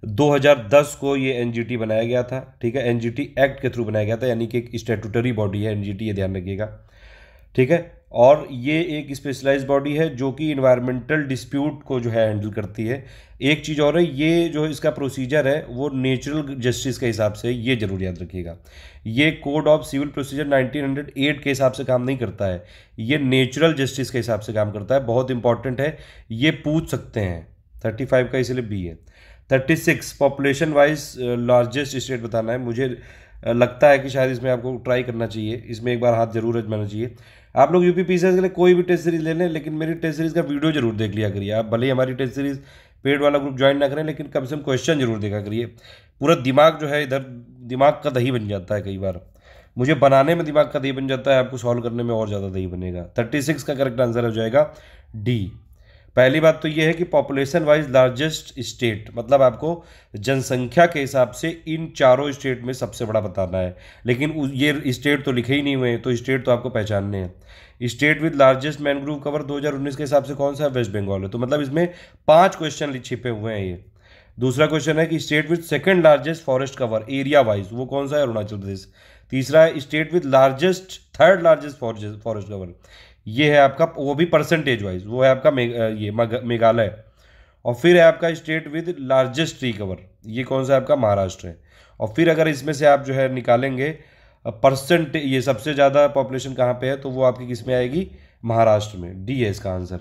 2010 को ये एनजीटी बनाया गया था। ठीक है, एनजीटी एक्ट के थ्रू बनाया गया था, यानी कि एक स्टैट्यूटरी बॉडी है एनजीटी, ये ध्यान रखिएगा। ठीक है, और ये एक स्पेशलाइज्ड बॉडी है जो कि इन्वायरमेंटल डिस्प्यूट को जो है हैंडल करती है। एक चीज़ और है, ये जो इसका प्रोसीजर है वो नेचुरल जस्टिस के हिसाब से, ये जरूर याद रखिएगा। ये कोड ऑफ सिविल प्रोसीजर 1908 के हिसाब से काम नहीं करता है, ये नेचुरल जस्टिस के हिसाब से काम करता है। बहुत इंपॉर्टेंट है, ये पूछ सकते हैं। 35 का इसलिए बी है। 36 पॉपुलेशन वाइज लार्जेस्ट स्टेट बताना है। मुझे लगता है कि शायद इसमें आपको ट्राई करना चाहिए, इसमें एक बार हाथ जरूर आजमाना चाहिए। आप लोग यूपी पीसीएस के लिए कोई भी टेस्ट सीरीज ले लें, लेकिन मेरी टेस्ट सीरीज का वीडियो जरूर देख लिया करिए। आप भले ही हमारी टेस्ट सीरीज पेड वाला ग्रुप ज्वाइन ना करें, लेकिन कम से कम क्वेश्चन जरूर देखा करिए। पूरा दिमाग जो है इधर, दिमाग का दही बन जाता है कई बार। मुझे बनाने में दिमाग का दही बन जाता है, आपको सॉल्व करने में और ज़्यादा दही बनेगा। 36 का करेक्ट आंसर हो जाएगा डी। पहली बात तो ये है कि पॉपुलेशन वाइज लार्जेस्ट स्टेट, मतलब आपको जनसंख्या के हिसाब से इन चारों स्टेट में सबसे बड़ा बताना है, लेकिन ये स्टेट तो लिखे ही नहीं हुए हैं, तो स्टेट तो आपको पहचानने हैं। State with largest mangrove cover 2019 के हिसाब से कौन सा है? वेस्ट बंगाल है। तो मतलब इसमें 5 क्वेश्चन छिपे हुए हैं ये। दूसरा क्वेश्चन है कि state with second largest forest cover area wise, वो कौन सा है? अरुणाचल प्रदेश। तीसरा है state with largest third largest forest cover, ये है आपका, वो भी परसेंटेज वाइज, वो है आपका मेघालय। और फिर है आपका state with largest tree cover, ये कौन सा है? आपका महाराष्ट्र है। और फिर अगर इसमें से आप जो है निकालेंगे परसेंट, ये सबसे ज़्यादा पॉपुलेशन कहाँ पे है, तो वो आपकी किस में आएगी? महाराष्ट्र में। डी है इसका आंसर।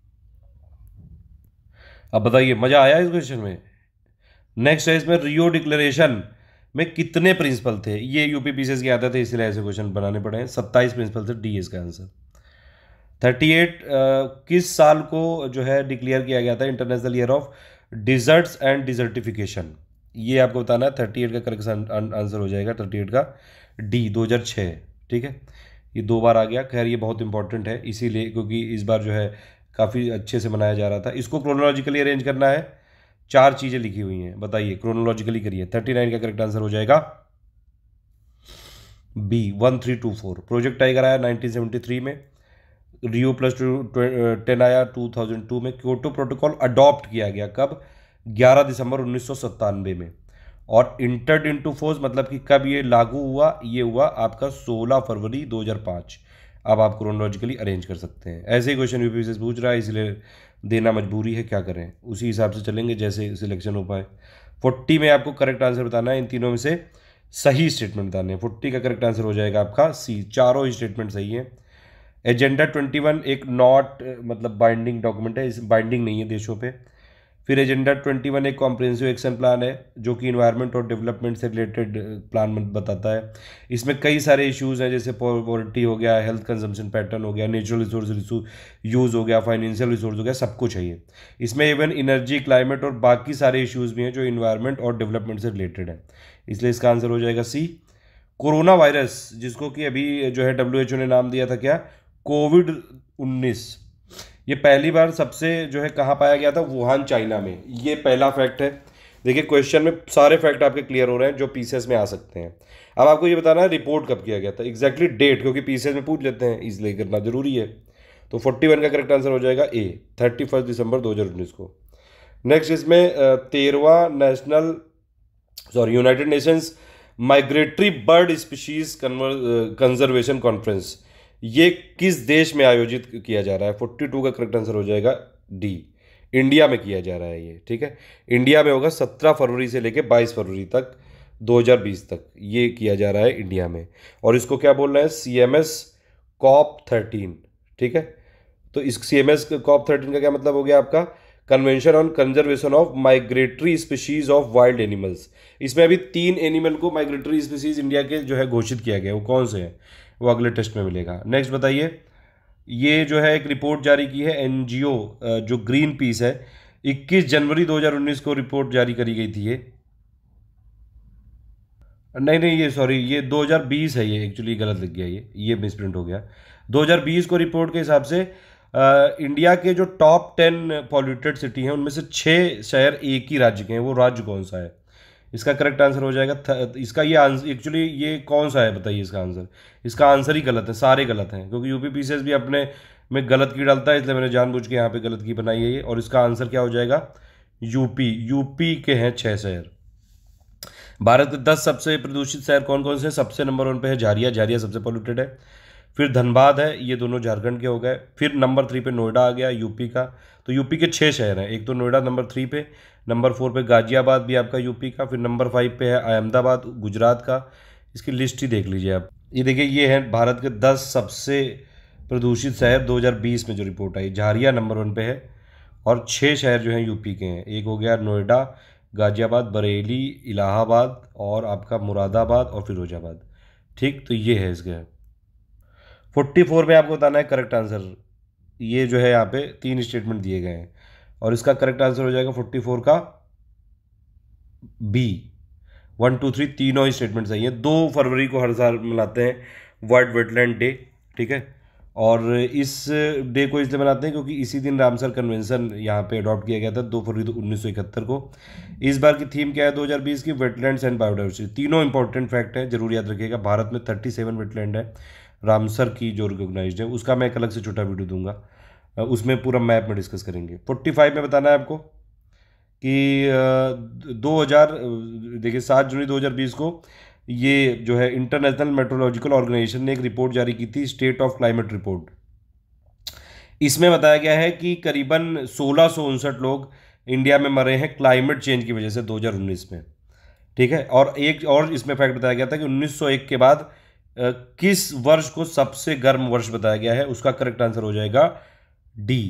अब बताइए, मज़ा आया इस क्वेश्चन में? नेक्स्ट है इसमें रियो डिक्लेरेशन में कितने प्रिंसिपल थे? ये यूपी पीसीएस की आदत है, इसलिए ऐसे क्वेश्चन बनाने पड़े हैं। 27 प्रिंसिपल थे। डी है इसका आंसर। 38 किस साल को जो है डिक्लेयर किया गया था international year of deserts and desertification? ये आपको बताना है। 38 का करेक्ट आंसर हो जाएगा 38 का डी, 2006। ठीक है, ये 2 बार आ गया। खैर, ये बहुत इंपॉर्टेंट है इसीलिए, क्योंकि इस बार जो है काफ़ी अच्छे से मनाया जा रहा था। इसको क्रोनोलॉजिकली अरेंज करना है। 4 चीज़ें लिखी हुई हैं, बताइए, क्रोनोलॉजिकली करिए। 39 का करेक्ट आंसर हो जाएगा बी, 1324। प्रोजेक्ट टाइगर आया 1973 में, रियो +10 आया 2002 में। क्योटो प्रोटोकॉल अडॉप्ट किया गया कब? 11 दिसंबर 1997 में। और इंटर्ड इनटू फोर्स मतलब कि कब ये लागू हुआ? ये हुआ आपका 16 फरवरी 2005। अब आप क्रोनोलॉजिकली अरेंज कर सकते हैं। ऐसे ही क्वेश्चन यूपी से पूछ रहा है, इसलिए देना मजबूरी है, क्या करें, उसी हिसाब से चलेंगे जैसे सिलेक्शन हो पाए। 40 में आपको करेक्ट आंसर बताना है, इन तीनों में से सही स्टेटमेंट बताने हैं। 40 का करेक्ट आंसर हो जाएगा आपका सी, चारों ही स्टेटमेंट सही हैं। एजेंडा 21 एक नॉट मतलब बाइंडिंग डॉक्यूमेंट है, इस बाइंडिंग नहीं है देशों पे। फिर एजेंडा 21 एक कॉम्प्रिहेंसिव एक्शन प्लान है जो कि इन्वायरमेंट और डेवलपमेंट से रिलेटेड प्लान बताता है। इसमें कई सारे इश्यूज हैं, जैसे पॉवर्टी हो गया, हेल्थ कंजम्पशन पैटर्न हो गया, नेचुरल रिसोर्स यूज़ हो गया, फाइनेंशियल रिसोर्स हो गया, सब कुछ है ये। इसमें इवन एनर्जी, क्लाइमेट और बाकी सारे इश्यूज भी हैं जो इन्वायरमेंट और डेवलपमेंट से रिलेटेड है। इसलिए इसका आंसर हो जाएगा सी। कोरोना वायरस, जिसको कि अभी जो है WHO ने नाम दिया था क्या, कोविड-19, ये पहली बार सबसे जो है कहाँ पाया गया था, वुहान चाइना में। ये पहला फैक्ट है। देखिए क्वेश्चन में सारे फैक्ट आपके क्लियर हो रहे हैं जो पीसीएस में आ सकते हैं। अब आपको ये बताना है रिपोर्ट कब किया गया था, एग्जैक्टली डेट, क्योंकि पीसीएस में पूछ लेते हैं इसलिए करना जरूरी है। तो 41 का करेक्ट आंसर हो जाएगा ए, 31 दिसंबर 2019 को। नेक्स्ट इसमें 13वां United Nations migratory bird species conservation conference, ये किस देश में आयोजित किया जा रहा है? 42 का करेक्ट आंसर हो जाएगा डी, इंडिया में किया जा रहा है ये। ठीक है, इंडिया में होगा 17 फरवरी से लेकर 22 फरवरी तक 2020 तक ये किया जा रहा है इंडिया में। और इसको क्या बोल रहे हैं, CMS COP13। ठीक है, तो इस CMS COP13 का क्या मतलब हो गया आपका, convention on conservation of migratory species of wild animals. इसमें अभी 3 एनिमल को माइग्रेटरी स्पीशीज इंडिया के जो है घोषित किया गया है, वो कौन से हैं वो अगले टेस्ट में मिलेगा। नेक्स्ट बताइए, ये जो है एक रिपोर्ट जारी की है NGO जो ग्रीन पीस है, 21 जनवरी 2019 को रिपोर्ट जारी करी गई थी। ये नहीं ये सॉरी, ये 2020 है, ये एक्चुअली गलत लिख गया, ये मिसप्रिंट हो गया। 2020 को रिपोर्ट के हिसाब से इंडिया के जो टॉप 10 पॉल्यूटेड सिटी हैं उनमें से 6 शहर एक ही राज्य के हैं। वो राज्य कौन सा है? इसका करेक्ट आंसर हो जाएगा इसका ये आंसर एक्चुअली ये कौन सा है बताइए इसका आंसर। इसका आंसर ही गलत है, सारे गलत हैं, क्योंकि यूपी पीसीएस भी अपने में गलत की डालता है, इसलिए मैंने जानबूझ के यहाँ पे गलत की बनाई है ये। और इसका आंसर क्या हो जाएगा, यूपी के हैं 6 शहर। भारत के 10 सबसे प्रदूषित शहर कौन कौन से हैं? सबसे नंबर 1 पे है झारिया सबसे पॉल्यूटेड है। फिर धनबाद है, ये दोनों झारखंड के हो गए। फिर नंबर 3 पे नोएडा आ गया यूपी का। तो यूपी के 6 शहर हैं, एक तो नोएडा नंबर 3 पे, नंबर 4 पे गाजियाबाद भी आपका यूपी का, फिर नंबर 5 पे है अहमदाबाद गुजरात का। इसकी लिस्ट ही देख लीजिए आप। ये देखिए, ये है भारत के 10 सबसे प्रदूषित शहर 2020 में जो रिपोर्ट आई। झारिया नंबर 1 पे है और 6 शहर जो हैं यूपी के हैं। एक हो गया नोएडा, गाजियाबाद, बरेली, इलाहाबाद और आपका मुरादाबाद और फिरोजाबाद। ठीक, तो ये है इसके। 44 में आपको बताना है करेक्ट आंसर। ये जो है यहाँ पे 3 स्टेटमेंट दिए गए हैं और इसका करेक्ट आंसर हो जाएगा 44 का बी। 1 2 3 तीनों ही स्टेटमेंट सही है। 2 फरवरी को हर साल मनाते हैं वर्ल्ड वेटलैंड डे। ठीक है, और इस डे को इसलिए मनाते हैं क्योंकि इसी दिन रामसर कन्वेंशन यहाँ पे अडॉप्ट किया गया था 2 फरवरी 1971 को। इस बार की थीम क्या है 2020 की? Wetlands and biodiversity. तीनों इंपॉर्टेंट फैक्ट हैं, जरूर याद रखिएगा। भारत में 37 वेटलैंड है रामसर की जो रिकोगनाइज्ड है, उसका मैं एक अलग से छोटा वीडियो दूंगा, उसमें पूरा मैप में डिस्कस करेंगे। 45 में बताना है आपको कि 2000 देखिए 7 जनवरी 2020 को ये जो है इंटरनेशनल मेट्रोलॉजिकल ऑर्गेनाइजेशन ने एक रिपोर्ट जारी की थी, स्टेट ऑफ क्लाइमेट रिपोर्ट। इसमें बताया गया है कि करीबन 1659 लोग इंडिया में मरे हैं क्लाइमेट चेंज की वजह से 2019 में। ठीक है, और एक और इसमें फैक्ट बताया गया था कि 1901 के बाद किस वर्ष को सबसे गर्म वर्ष बताया गया है? उसका करेक्ट आंसर हो जाएगा डी,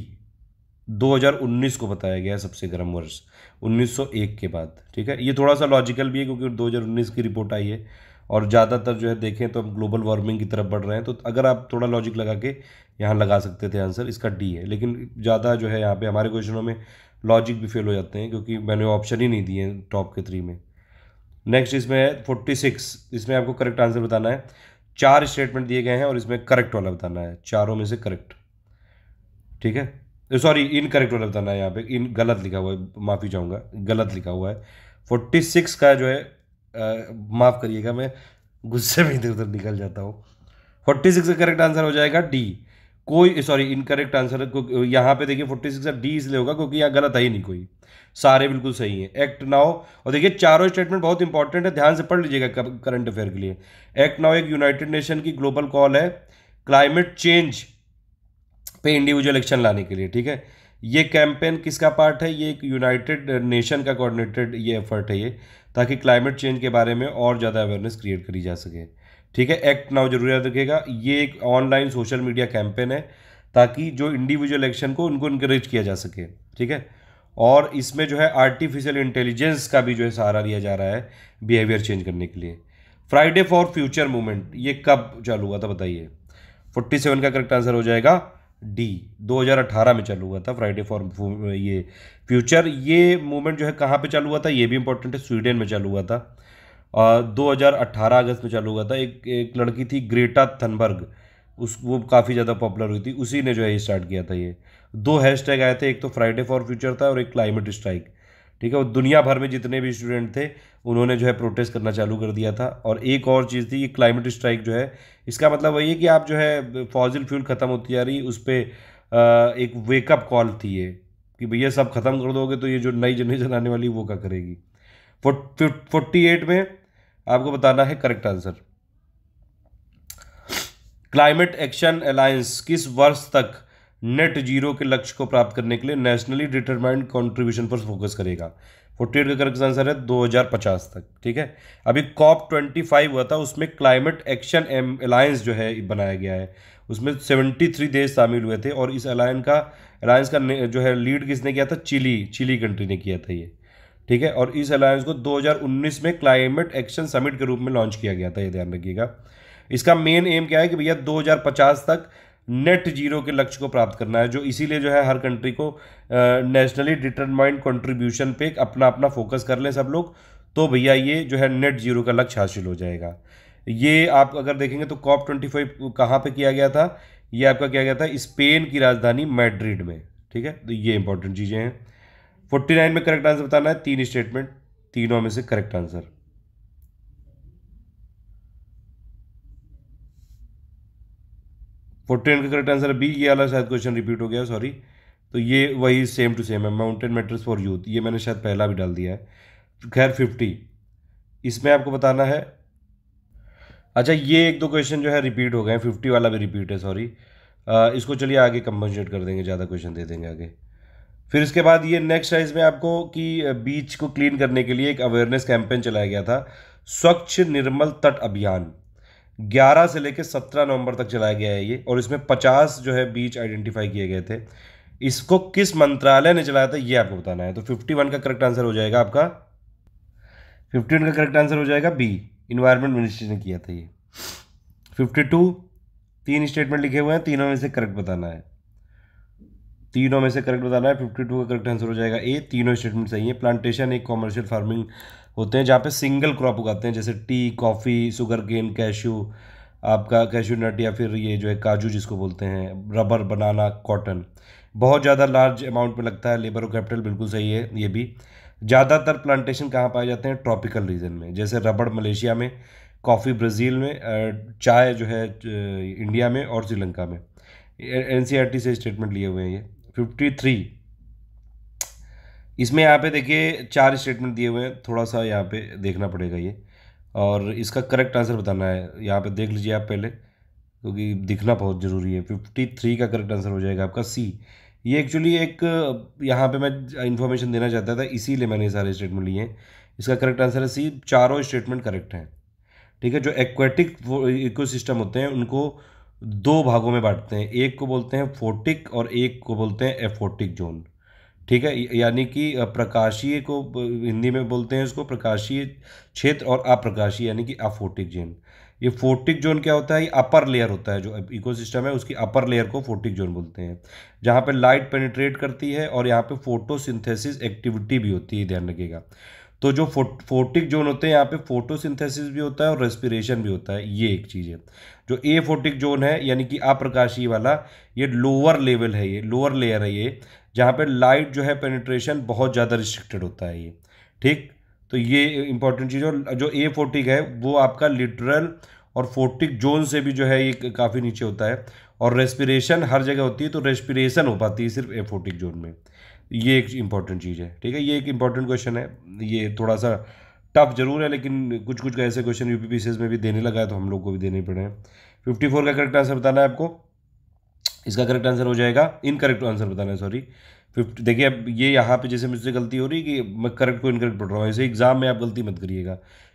2019 को बताया गया है सबसे गर्म वर्ष 1901 के बाद। ठीक है, ये थोड़ा सा लॉजिकल भी है क्योंकि 2019 की रिपोर्ट आई है और ज़्यादातर जो है देखें तो हम ग्लोबल वार्मिंग की तरफ बढ़ रहे हैं। तो अगर आप थोड़ा लॉजिक लगा के यहाँ लगा सकते थे आंसर, इसका डी है। लेकिन ज़्यादा जो है यहाँ पे हमारे क्वेश्चनों में लॉजिक भी फेल हो जाते हैं क्योंकि मैंने ऑप्शन ही नहीं दिए टॉप के 3 में। नेक्स्ट इसमें है 46, इसमें आपको करेक्ट आंसर बताना है। 4 स्टेटमेंट दिए गए हैं और इसमें करेक्ट वाला बताना है, चारों में से करेक्ट। ठीक है, सॉरी इनकरेक्ट वाला बताना है, यहाँ पे इन गलत लिखा हुआ है, माफ़ी चाहूँगा, गलत लिखा हुआ है। 46 का जो है माफ़ करिएगा, मैं गुस्से में इधर उधर निकल जाता हूँ। 46 का करेक्ट आंसर हो जाएगा डी। कोई सॉरी इनकरेक्ट आंसर यहाँ पे देखिए 46 का डी इसलिए होगा क्योंकि यहाँ गलत है ही नहीं कोई, सारे बिल्कुल सही हैं। एक्ट नाउ, और देखिए चारों स्टेटमेंट बहुत इंपॉर्टेंट है, ध्यान से पढ़ लीजिएगा करंट अफेयर के लिए। एक्ट नाउ एक यूनाइटेड नेशन की ग्लोबल कॉल है क्लाइमेट चेंज पे इंडिविजुअल एक्शन लाने के लिए। ठीक है, ये कैंपेन किसका पार्ट है? ये एक यूनाइटेड नेशन का कोऑर्डिनेटेड ये एफर्ट है ये, ताकि क्लाइमेट चेंज के बारे में और ज़्यादा अवेयरनेस क्रिएट करी जा सके। ठीक है, एक्ट नाउ जरूर याद रखिएगा। ये एक ऑनलाइन सोशल मीडिया कैंपेन है ताकि जो इंडिविजुअल एक्शन को उनको इनकरेज किया जा सके। ठीक है, और इसमें जो है आर्टिफिशियल इंटेलिजेंस का भी जो है सहारा लिया जा रहा है बिहेवियर चेंज करने के लिए। फ्राइडे फॉर फ्यूचर मूवमेंट ये कब चालू हुआ था बताइए? 47 का करेक्ट आंसर हो जाएगा डी। 2018 में चालू हुआ था फ्राइडे फॉर ये फ्यूचर। ये मूवमेंट जो है कहाँ पे चालू हुआ था ये भी इंपॉर्टेंट है, स्वीडन में चालू हुआ था। 2018 अगस्त में चालू हुआ था। एक एक लड़की थी ग्रेटा थनबर्ग, उस वो काफ़ी ज़्यादा पॉपुलर हुई थी, उसी ने जो है ये स्टार्ट किया था। ये दो हैशटैग आए थे, एक तो फ्राइडे फॉर फ्यूचर था और एक क्लाइमेट स्ट्राइक। ठीक है, वो दुनिया भर में जितने भी स्टूडेंट थे उन्होंने जो है प्रोटेस्ट करना चालू कर दिया था। और एक और चीज़ थी, ये क्लाइमेट स्ट्राइक जो है इसका मतलब वही है कि आप जो है फॉसिल फ्यूल ख़त्म होती जा रही, उस पर एक वेकअप कॉल थी ये कि भैया सब खत्म कर दोगे तो ये जो नई जनरेशन आने वाली वो क्या करेगी। 48 में आपको बताना है correct answer. Climate action alliance किस वर्ष तक नेट जीरो के लक्ष्य को प्राप्त करने के लिए नेशनली डिटरमाइंड कंट्रीब्यूशन पर फोकस करेगा? 48 का करेक्ट आंसर है 2050 तक। ठीक है, अभी COP25 हुआ था, उसमें क्लाइमेट एक्शन अलायंस जो है बनाया गया है, उसमें 73 देश शामिल हुए थे और इस अलायंस का जो है लीड किसने किया था? चिली कंट्री ने किया था ये। ठीक है, और इस अलायंस को 2019 में क्लाइमेट एक्शन समिट के रूप में लॉन्च किया गया था, ये ध्यान रखिएगा। इसका मेन एम क्या है कि भैया 2050 तक नेट जीरो के लक्ष्य को प्राप्त करना है, जो इसीलिए जो है हर कंट्री को नेशनली डिटरमाइंड कंट्रीब्यूशन पे अपना अपना फोकस कर लें सब लोग, तो भैया ये जो है नेट जीरो का लक्ष्य हासिल हो जाएगा। ये आप अगर देखेंगे तो COP25 कहाँ पे किया गया था? ये आपका किया गया था स्पेन की राजधानी मैड्रिड में। ठीक है, तो ये इंपॉर्टेंट चीज़ें हैं। 49 में करेक्ट आंसर बताना है, 3 स्टेटमेंट, तीनों में से करेक्ट आंसर। 49 का करेक्ट आंसर बी। ये वाला शायद क्वेश्चन रिपीट हो गया, सॉरी। तो ये वही सेम टू सेम है, माउंटेन मैटर्स फॉर यूथ, ये मैंने शायद पहला भी डाल दिया है। खैर 50 इसमें आपको बताना है। अच्छा, ये एक दो क्वेश्चन जो है रिपीट हो गए हैं, 50 वाला भी रिपीट है, सॉरी। इसको चलिए आगे कंपनसेट कर देंगे, ज़्यादा क्वेश्चन दे देंगे आगे। फिर इसके बाद ये नेक्स्ट है इसमें आपको कि बीच को क्लीन करने के लिए एक अवेयरनेस कैंपेन चलाया गया था, स्वच्छ निर्मल तट अभियान। 11 से लेकर 17 नवंबर तक चलाया गया है ये, और इसमें 50 जो है बीच आइडेंटिफाई किए गए थे। इसको किस मंत्रालय ने चलाया था ये आपको बताना है। तो 51 का करेक्ट आंसर हो जाएगा आपका, 51 का करेक्ट आंसर हो जाएगा बी, इन्वायरमेंट मिनिस्ट्री ने किया था ये। 52 तीन स्टेटमेंट लिखे हुए हैं, तीनों में से करेक्ट बताना है, तीनों में से करेक्ट बताना है। 52 का करेक्ट आंसर हो जाएगा ए, तीनों स्टेटमेंट सही है। प्लांटेशन एक कॉमर्शियल फार्मिंग होते हैं जहाँ पे सिंगल क्रॉप उगाते हैं, जैसे tea, coffee, sugar cane, cashew, आपका कैश्यू नट, या फिर ये जो है काजू जिसको बोलते हैं, रबर, बनाना, कॉटन। बहुत ज़्यादा लार्ज अमाउंट में लगता है लेबर और कैपिटल, बिल्कुल सही है ये भी। ज़्यादातर प्लांटेशन कहाँ पाए जाते हैं? ट्रॉपिकल रीजन में, जैसे रबड़ मलेशिया में, कॉफ़ी ब्राज़ील में, चाय जो है इंडिया में और श्रीलंका में। NCERT से स्टेटमेंट लिए हुए हैं ये। 53 इसमें यहाँ पे देखिए 4 स्टेटमेंट दिए हुए हैं, थोड़ा सा यहाँ पे देखना पड़ेगा ये, और इसका करेक्ट आंसर बताना है। यहाँ पे देख लीजिए आप पहले, क्योंकि दिखना बहुत ज़रूरी है। 53 का करेक्ट आंसर हो जाएगा आपका सी। ये एक्चुअली एक यहाँ पे मैं इन्फॉर्मेशन देना चाहता था, इसीलिए मैंने ये सारे स्टेटमेंट लिए हैं। इसका करेक्ट आंसर है सी, चारों स्टेटमेंट करेक्ट हैं। ठीक है, जो एक्वेटिक इकोसिस्टम होते हैं उनको दो भागों में बांटते हैं, एक को बोलते हैं फोटिक और एक को बोलते हैं एफोटिक जोन। ठीक है, यानी कि प्रकाशीय को हिंदी में बोलते हैं इसको प्रकाशीय क्षेत्र, और अप्रकाशीय यानी कि अफोटिक जोन। ये फोटिक जोन क्या होता है? ये अपर लेयर होता है, जो इकोसिस्टम है उसकी अपर लेयर को फोटिक जोन बोलते हैं, जहाँ पे लाइट पेनिट्रेट करती है और यहाँ पे फोटोसिंथेसिस एक्टिविटी भी होती है, ध्यान रखिएगा। तो जो फोटिक जोन होते हैं यहाँ पे फोटोसिंथेसिस भी होता है और रेस्पिरेशन भी होता है, ये एक चीज़ है। जो ए फोटिक जोन है यानी कि अप्रकाशीय वाला, ये लोअर लेवल है, ये लोअर लेयर है ये, जहाँ पे लाइट जो है पेनिट्रेशन बहुत ज़्यादा रिस्ट्रिक्टेड होता है ये। ठीक, तो ये इंपॉर्टेंट चीज़ है। जो ए फोटिक है वो आपका लिटरल और फोटिक जोन से भी जो है ये काफ़ी नीचे होता है, और रेस्पिरेशन हर जगह होती है, तो रेस्पिरेशन हो पाती है सिर्फ ए फोटिक जोन में। ये एक इंपॉर्टेंट चीज़ है। ठीक है, ये एक इंपॉर्टेंट क्वेश्चन है, ये थोड़ा सा टफ जरूर है, लेकिन कुछ कुछ ऐसे क्वेश्चन यूपीपीसीएस में भी देने लगा है, तो हम लोग को भी देने पड़े हैं। 54 का करेक्ट आंसर बताना है आपको। इसका करेक्ट आंसर हो जाएगा, इनकरेक्ट आंसर बताना है, सॉरी। 50 देखिए, अब ये यहाँ पे जैसे मुझसे गलती हो रही है कि मैं करेक्ट को इनकरेक्ट पढ़ रहा हूँ, ऐसे एग्जाम में आप गलती मत करिएगा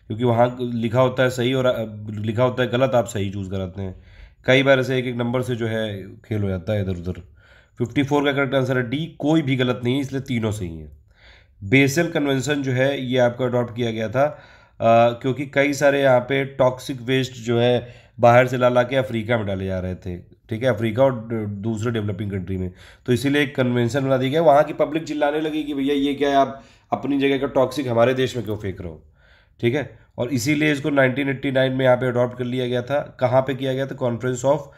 क्योंकि वहाँ लिखा होता है सही और लिखा होता है गलत, आप सही चूज़ कराते हैं। कई बार ऐसे एक एक नंबर से जो है खेल हो जाता है इधर उधर। 54 का करेक्ट आंसर है डी, कोई भी गलत नहीं है, इसलिए तीनों सही हैं। बेसल कन्वेंशन जो है ये आपका अडॉप्ट किया गया था क्योंकि कई सारे यहाँ पे टॉक्सिक वेस्ट जो है बाहर से ला ला के अफ्रीका में डाले जा रहे थे, ठीक है, अफ्रीका और दूसरे डेवलपिंग कंट्री में। तो इसीलिए एक कन्वेंशन बना दिया गया, वहाँ की पब्लिक चिल्लाने लगी कि भैया ये क्या है, आप अपनी जगह का टॉक्सिक हमारे देश में क्यों फेंक रहे हो, ठीक है। और इसीलिए इसको 1989 में यहाँ पे अडॉप्ट कर लिया गया था। कहाँ पे किया गया था? कॉन्फ्रेंस ऑफ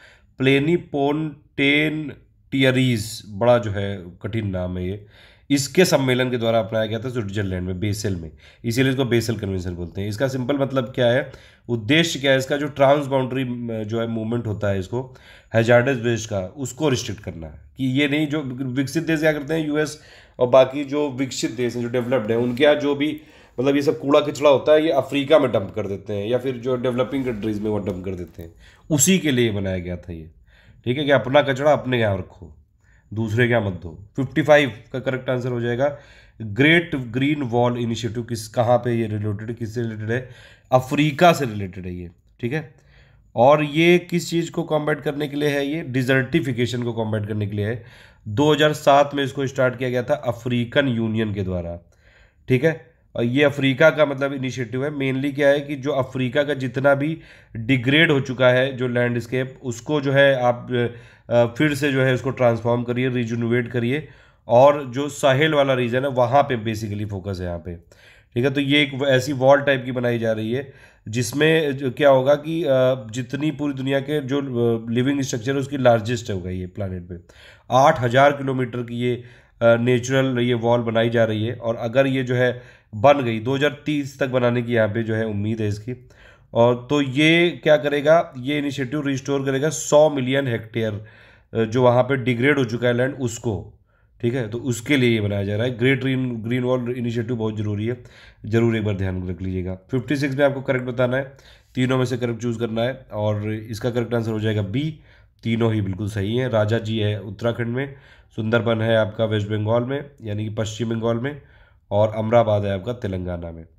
प्लेनिपोटेंटियरीज, बड़ा जो है कठिन नाम है ये, इसके सम्मेलन के द्वारा अपनाया गया था स्विट्जरलैंड में, बेसल में। इसीलिए इसको बेसल कन्वेंशन बोलते हैं। इसका सिंपल मतलब क्या है, उद्देश्य क्या है इसका, जो ट्रांस बाउंड्री जो है मूवमेंट होता है इसको हैजार्डस वेस्ट का, उसको रिस्ट्रिक्ट करना है। कि ये नहीं, जो विकसित देश क्या करते हैं, यूएस और बाकी जो विकसित देश हैं जो डेवलप्ड हैं, उनके यहाँ जो भी मतलब ये सब कूड़ा कचरा होता है ये अफ्रीका में डंप कर देते हैं, या फिर जो डेवलपिंग कंट्रीज में वो डंप कर देते हैं। उसी के लिए बनाया गया था ये, ठीक है, कि अपना कचरा अपने यहाँ रखो, दूसरे क्या मत दो। 55 का करेक्ट आंसर हो जाएगा ग्रेट ग्रीन वॉल इनिशिएटिव। किस, कहाँ पे ये रिलेटेड, किससे रिलेटेड है? अफ्रीका से रिलेटेड है ये, ठीक है। और ये किस चीज़ को कॉम्बैट करने के लिए है? ये डिजर्टिफिकेशन को कॉम्बैट करने के लिए है। 2007 में इसको स्टार्ट किया गया था अफ्रीकन यूनियन के द्वारा, ठीक है। और ये अफ्रीका का मतलब इनिशिएटिव है। मेनली क्या है कि जो अफ्रीका का जितना भी डिग्रेड हो चुका है जो लैंडस्केप, उसको जो है आप फिर से जो है उसको ट्रांसफॉर्म करिए, रिजुनोवेट करिए। और जो साहेल वाला रीजन है वहाँ पे बेसिकली फोकस है यहाँ पे, ठीक है। तो ये एक ऐसी वॉल टाइप की बनाई जा रही है जिसमें क्या होगा कि जितनी पूरी दुनिया के जो लिविंग स्ट्रक्चर है उसकी लार्जेस्ट होगा ये प्लानट पे। 8,000 किलोमीटर की ये नेचुरल ये वॉल बनाई जा रही है। और अगर ये जो है बन गई 2030 तक बनाने की यहाँ पे जो है उम्मीद है इसकी। और तो ये क्या करेगा, ये इनिशिएटिव रिस्टोर करेगा 100 मिलियन हेक्टेयर जो वहाँ पे डिग्रेड हो चुका है लैंड उसको, ठीक है। तो उसके लिए ये बनाया जा रहा है। ग्रेट ग्रीन वॉल इनिशिएटिव बहुत जरूरी है, जरूर एक बार ध्यान रख लीजिएगा। 56 में आपको करेक्ट बताना है, तीनों में से करेक्ट चूज करना है। और इसका करेक्ट आंसर हो जाएगा बी, तीनों ही बिल्कुल सही हैं। राजा जी है उत्तराखंड में, सुंदरबन है आपका वेस्ट बंगाल में यानी कि पश्चिम बंगाल में, और अमराबाद है आपका तेलंगाना में।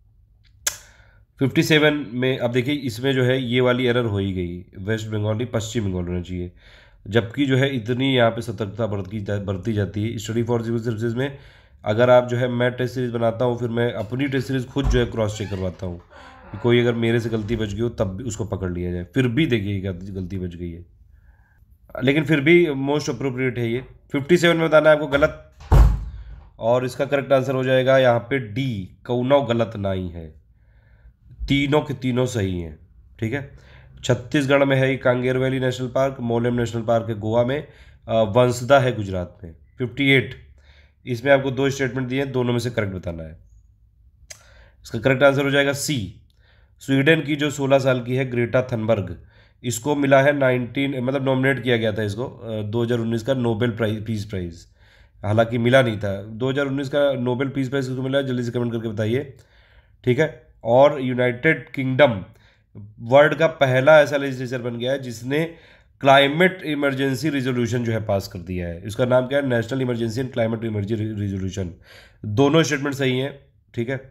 57 में अब देखिए इसमें जो है ये वाली एरर हो ही गई, वेस्ट बंगाल नहीं पश्चिम बंगाल होना चाहिए। जबकि जो है इतनी यहाँ पे सतर्कता बरती जाती है स्टडी फॉर सिविल सर्विसेज में। अगर आप जो है, मैं टेस्ट सीरीज़ बनाता हूँ, फिर मैं अपनी टेस्ट सीरीज़ खुद जो है क्रॉस चेक करवाता हूँ कि कोई अगर मेरे से गलती बच गई हो तब भी उसको पकड़ लिया जाए। फिर भी देखिए गलती बच गई है, लेकिन फिर भी मोस्ट अप्रोप्रिएट है ये। 57 में बताना है आपको गलत, और इसका करेक्ट आंसर हो जाएगा यहाँ पे डी, कौनो गलत नहीं है, तीनों के तीनों सही हैं, ठीक है। छत्तीसगढ़ में है Kanger valley national park, Mollem national park है गोवा में, वंसदा है गुजरात में। 58, इसमें आपको दो स्टेटमेंट दिए हैं, दोनों में से करेक्ट बताना है। इसका करेक्ट आंसर हो जाएगा सी, स्वीडन की जो 16 साल की है ग्रेटा थनबर्ग, इसको मिला है 19 मतलब नॉमिनेट किया गया था इसको 2019 का नोबेल पीस प्राइज़। हालांकि मिला नहीं था। 2019 का नोबेल पीस प्राइज़ किसको मिला, जल्दी से कमेंट करके बताइए, ठीक है। और यूनाइटेड किंगडम वर्ल्ड का पहला ऐसा लेजिस्लेचर बन गया है जिसने क्लाइमेट इमरजेंसी रिजोल्यूशन जो है पास कर दिया है। इसका नाम क्या है, national emergency and climate emergency resolution. दोनों स्टेटमेंट सही हैं, ठीक है।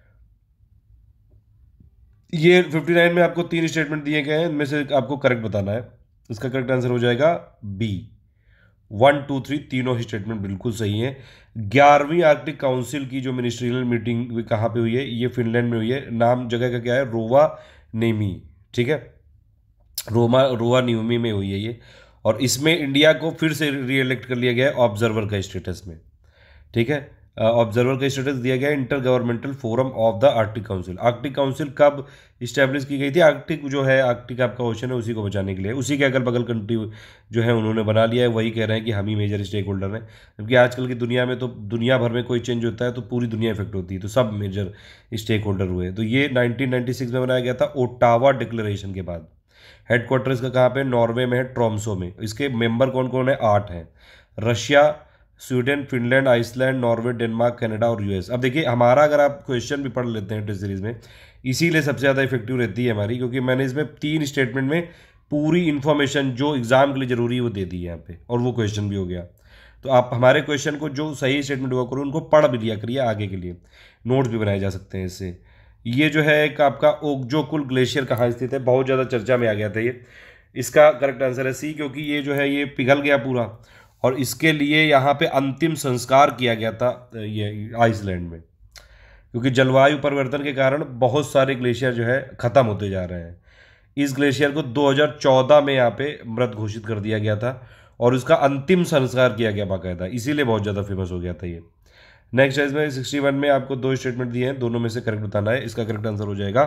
ये 59 में आपको 3 स्टेटमेंट दिए गए हैं, इनमें से आपको करेक्ट बताना है। इसका करेक्ट आंसर हो जाएगा बी, 1 2 3 तीनों ही स्टेटमेंट बिल्कुल सही हैं। 11वीं आर्कटिक काउंसिल की जो मिनिस्ट्रियल मीटिंग कहाँ पे हुई है, ये फिनलैंड में हुई है। नाम जगह का क्या है, रोवा नेमी, ठीक है, रोवा न्यूमी में हुई है ये। और इसमें इंडिया को फिर से रीइलेक्ट कर लिया गया है ऑब्जर्वर का स्टेटस में, ठीक है। ऑब्जर्वर का स्टेटस दिया गया inter governmental forum of the Arctic council. Arctic council कब इस्टेब्लिश की गई थी? आर्कटिक जो है, आर्कटिक आपका ओशन है, उसी को बचाने के लिए। उसी के अगल बगल कंट्री जो है उन्होंने बना लिया है, वही कह रहे हैं कि हम ही मेजर स्टेक होल्डर हैं। जबकि आजकल की दुनिया में तो दुनिया भर में कोई चेंज होता है तो पूरी दुनिया इफेक्ट होती है, तो सब मेजर स्टेक होल्डर हुए। तो ये 1996 में बनाया गया था ओटावा डिक्लेरेशन के बाद। हेडक्वार्टर इसका कहाँ पे, नॉर्वे में है, ट्रोम्सो में। इसके मेंबर कौन कौन है, 8 हैं, Russia, Sweden, Finland, Iceland, Norway, Denmark, Canada और यूएस। अब देखिए हमारा, अगर आप क्वेश्चन भी पढ़ लेते हैं टेस्ट सीरीज में, इसीलिए सबसे ज़्यादा इफेक्टिव रहती है हमारी, क्योंकि मैंने इसमें 3 स्टेटमेंट में पूरी इन्फॉर्मेशन जो एग्जाम के लिए जरूरी है वो दे दी है यहाँ पे, और वो क्वेश्चन भी हो गया। तो आप हमारे क्वेश्चन को जो सही स्टेटमेंट हुआ करो उनको पढ़ भी लिया करिए, आगे के लिए नोट्स भी बनाए जा सकते हैं इससे। ये जो है एक आपका ओकजोकुल ग्लेशियर कहाँ स्थित है, बहुत ज़्यादा चर्चा में आ गया था ये। इसका करेक्ट आंसर है सी, क्योंकि ये जो है ये पिघल गया पूरा, और इसके लिए यहाँ पे अंतिम संस्कार किया गया था ये आइसलैंड में, क्योंकि जलवायु परिवर्तन के कारण बहुत सारे ग्लेशियर जो है ख़त्म होते जा रहे हैं। इस ग्लेशियर को 2014 में यहाँ पे मृत घोषित कर दिया गया था और उसका अंतिम संस्कार किया गया बाकायदा, इसीलिए बहुत ज़्यादा फेमस हो गया था ये। नेक्स्ट है इसमें 61 में आपको दो स्टेटमेंट दिए हैं, दोनों में से करेक्ट बताना है। इसका करेक्ट आंसर हो जाएगा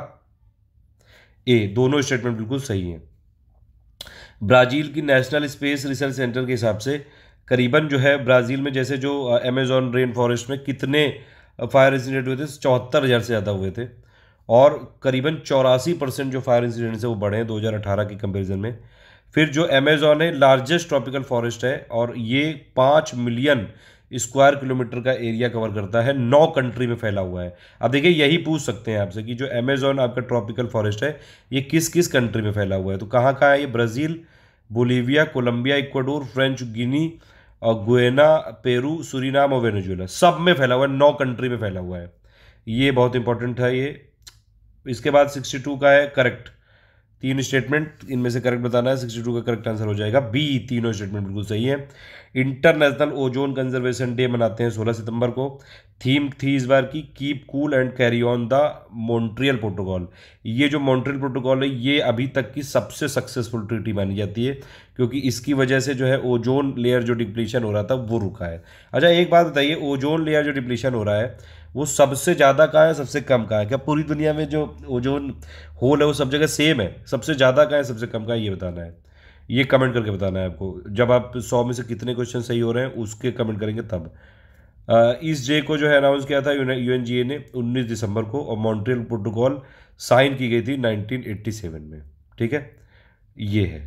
ए, दोनों स्टेटमेंट बिल्कुल सही हैं। ब्राज़ील की नेशनल स्पेस रिसर्च सेंटर के हिसाब से करीबन जो है ब्राज़ील में जैसे जो अमेजॉन रेन फॉरेस्ट में कितने फायर इंसिडेंट हुए थे, 74,000 से ज़्यादा हुए थे, और करीबन 84% जो फायर इंसिडेंट्स है वो बढ़े हैं 2018 के कंपैरिजन में। फिर जो अमेजॉन है लार्जेस्ट ट्रॉपिकल फॉरेस्ट है, और ये 5 मिलियन स्क्वायर किलोमीटर का एरिया कवर करता है, 9 कंट्री में फैला हुआ है। अब देखिए यही पूछ सकते हैं आपसे कि जो अमेजॉन आपका ट्रॉपिकल फॉरेस्ट है ये किस किस कंट्री में फैला हुआ है, तो कहाँ कहाँ है ये? Brazil, Bolivia, Colombia, Ecuador, French Guinea और गुएना, पेरू, सुरीनाम और वेनेजुएला, सब में फैला हुआ है, 9 कंट्री में फैला हुआ है। ये बहुत इंपॉर्टेंट है ये। इसके बाद 62 का है करेक्ट, 3 स्टेटमेंट, इनमें से करेक्ट बताना है। 62 का करेक्ट आंसर हो जाएगा बी, तीनों स्टेटमेंट बिल्कुल सही है। इंटरनेशनल ओजोन कंजर्वेशन डे मनाते हैं 16 सितंबर को। थीम थी इस बार की keep cool and carry on the Montreal protocol. ये जो मॉन्ट्रियल प्रोटोकॉल है ये अभी तक की सबसे सक्सेसफुल ट्रीटी मानी जाती है, क्योंकि इसकी वजह से जो है ओजोन लेयर जो डिप्लीशन हो रहा था वो रुका है। अच्छा एक बात बताइए, ओजोन लेयर जो डिप्लीशन हो रहा है वो सबसे ज़्यादा कहाँ है, सबसे कम कहाँ है? क्या पूरी दुनिया में जो ओजोन होल है वो सब जगह सेम है? सबसे ज़्यादा कहाँ है, सबसे कम कहाँ है, ये बताना है। ये कमेंट करके बताना है आपको। जब आप 100 में से कितने क्वेश्चन सही हो रहे हैं उसके कमेंट करेंगे तब। इस डे को जो है अनाउंस किया था यूएनजीए ने 19 दिसंबर को, और मॉन्ट्रियल प्रोटोकॉल साइन की गई थी 1987 में। ठीक है, ये है,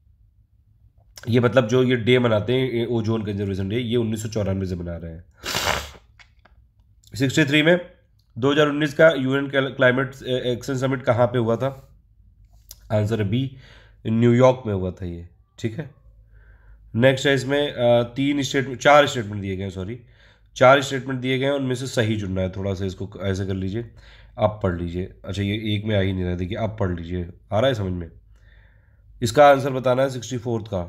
ये मतलब जो ये डे मनाते हैं ओजोन कंजर्वेशन डे, ये 1994 से मना रहे हैं। 63 में 2019 का यूएन क्लाइमेट एक्शन समिट कहाँ पे हुआ था? आंसर है बी, न्यूयॉर्क में हुआ था ये। ठीक है, नेक्स्ट है इसमें 4 स्टेटमेंट दिए गए हैं, सॉरी 4 स्टेटमेंट दिए गए हैं, उनमें से सही चुनना है। थोड़ा सा इसको ऐसे कर लीजिए, आप पढ़ लीजिए। अच्छा ये एक में आ ही नहीं रहा, देखिए आप पढ़ लीजिए, आ रहा है समझ में? इसका आंसर बताना है 64 का।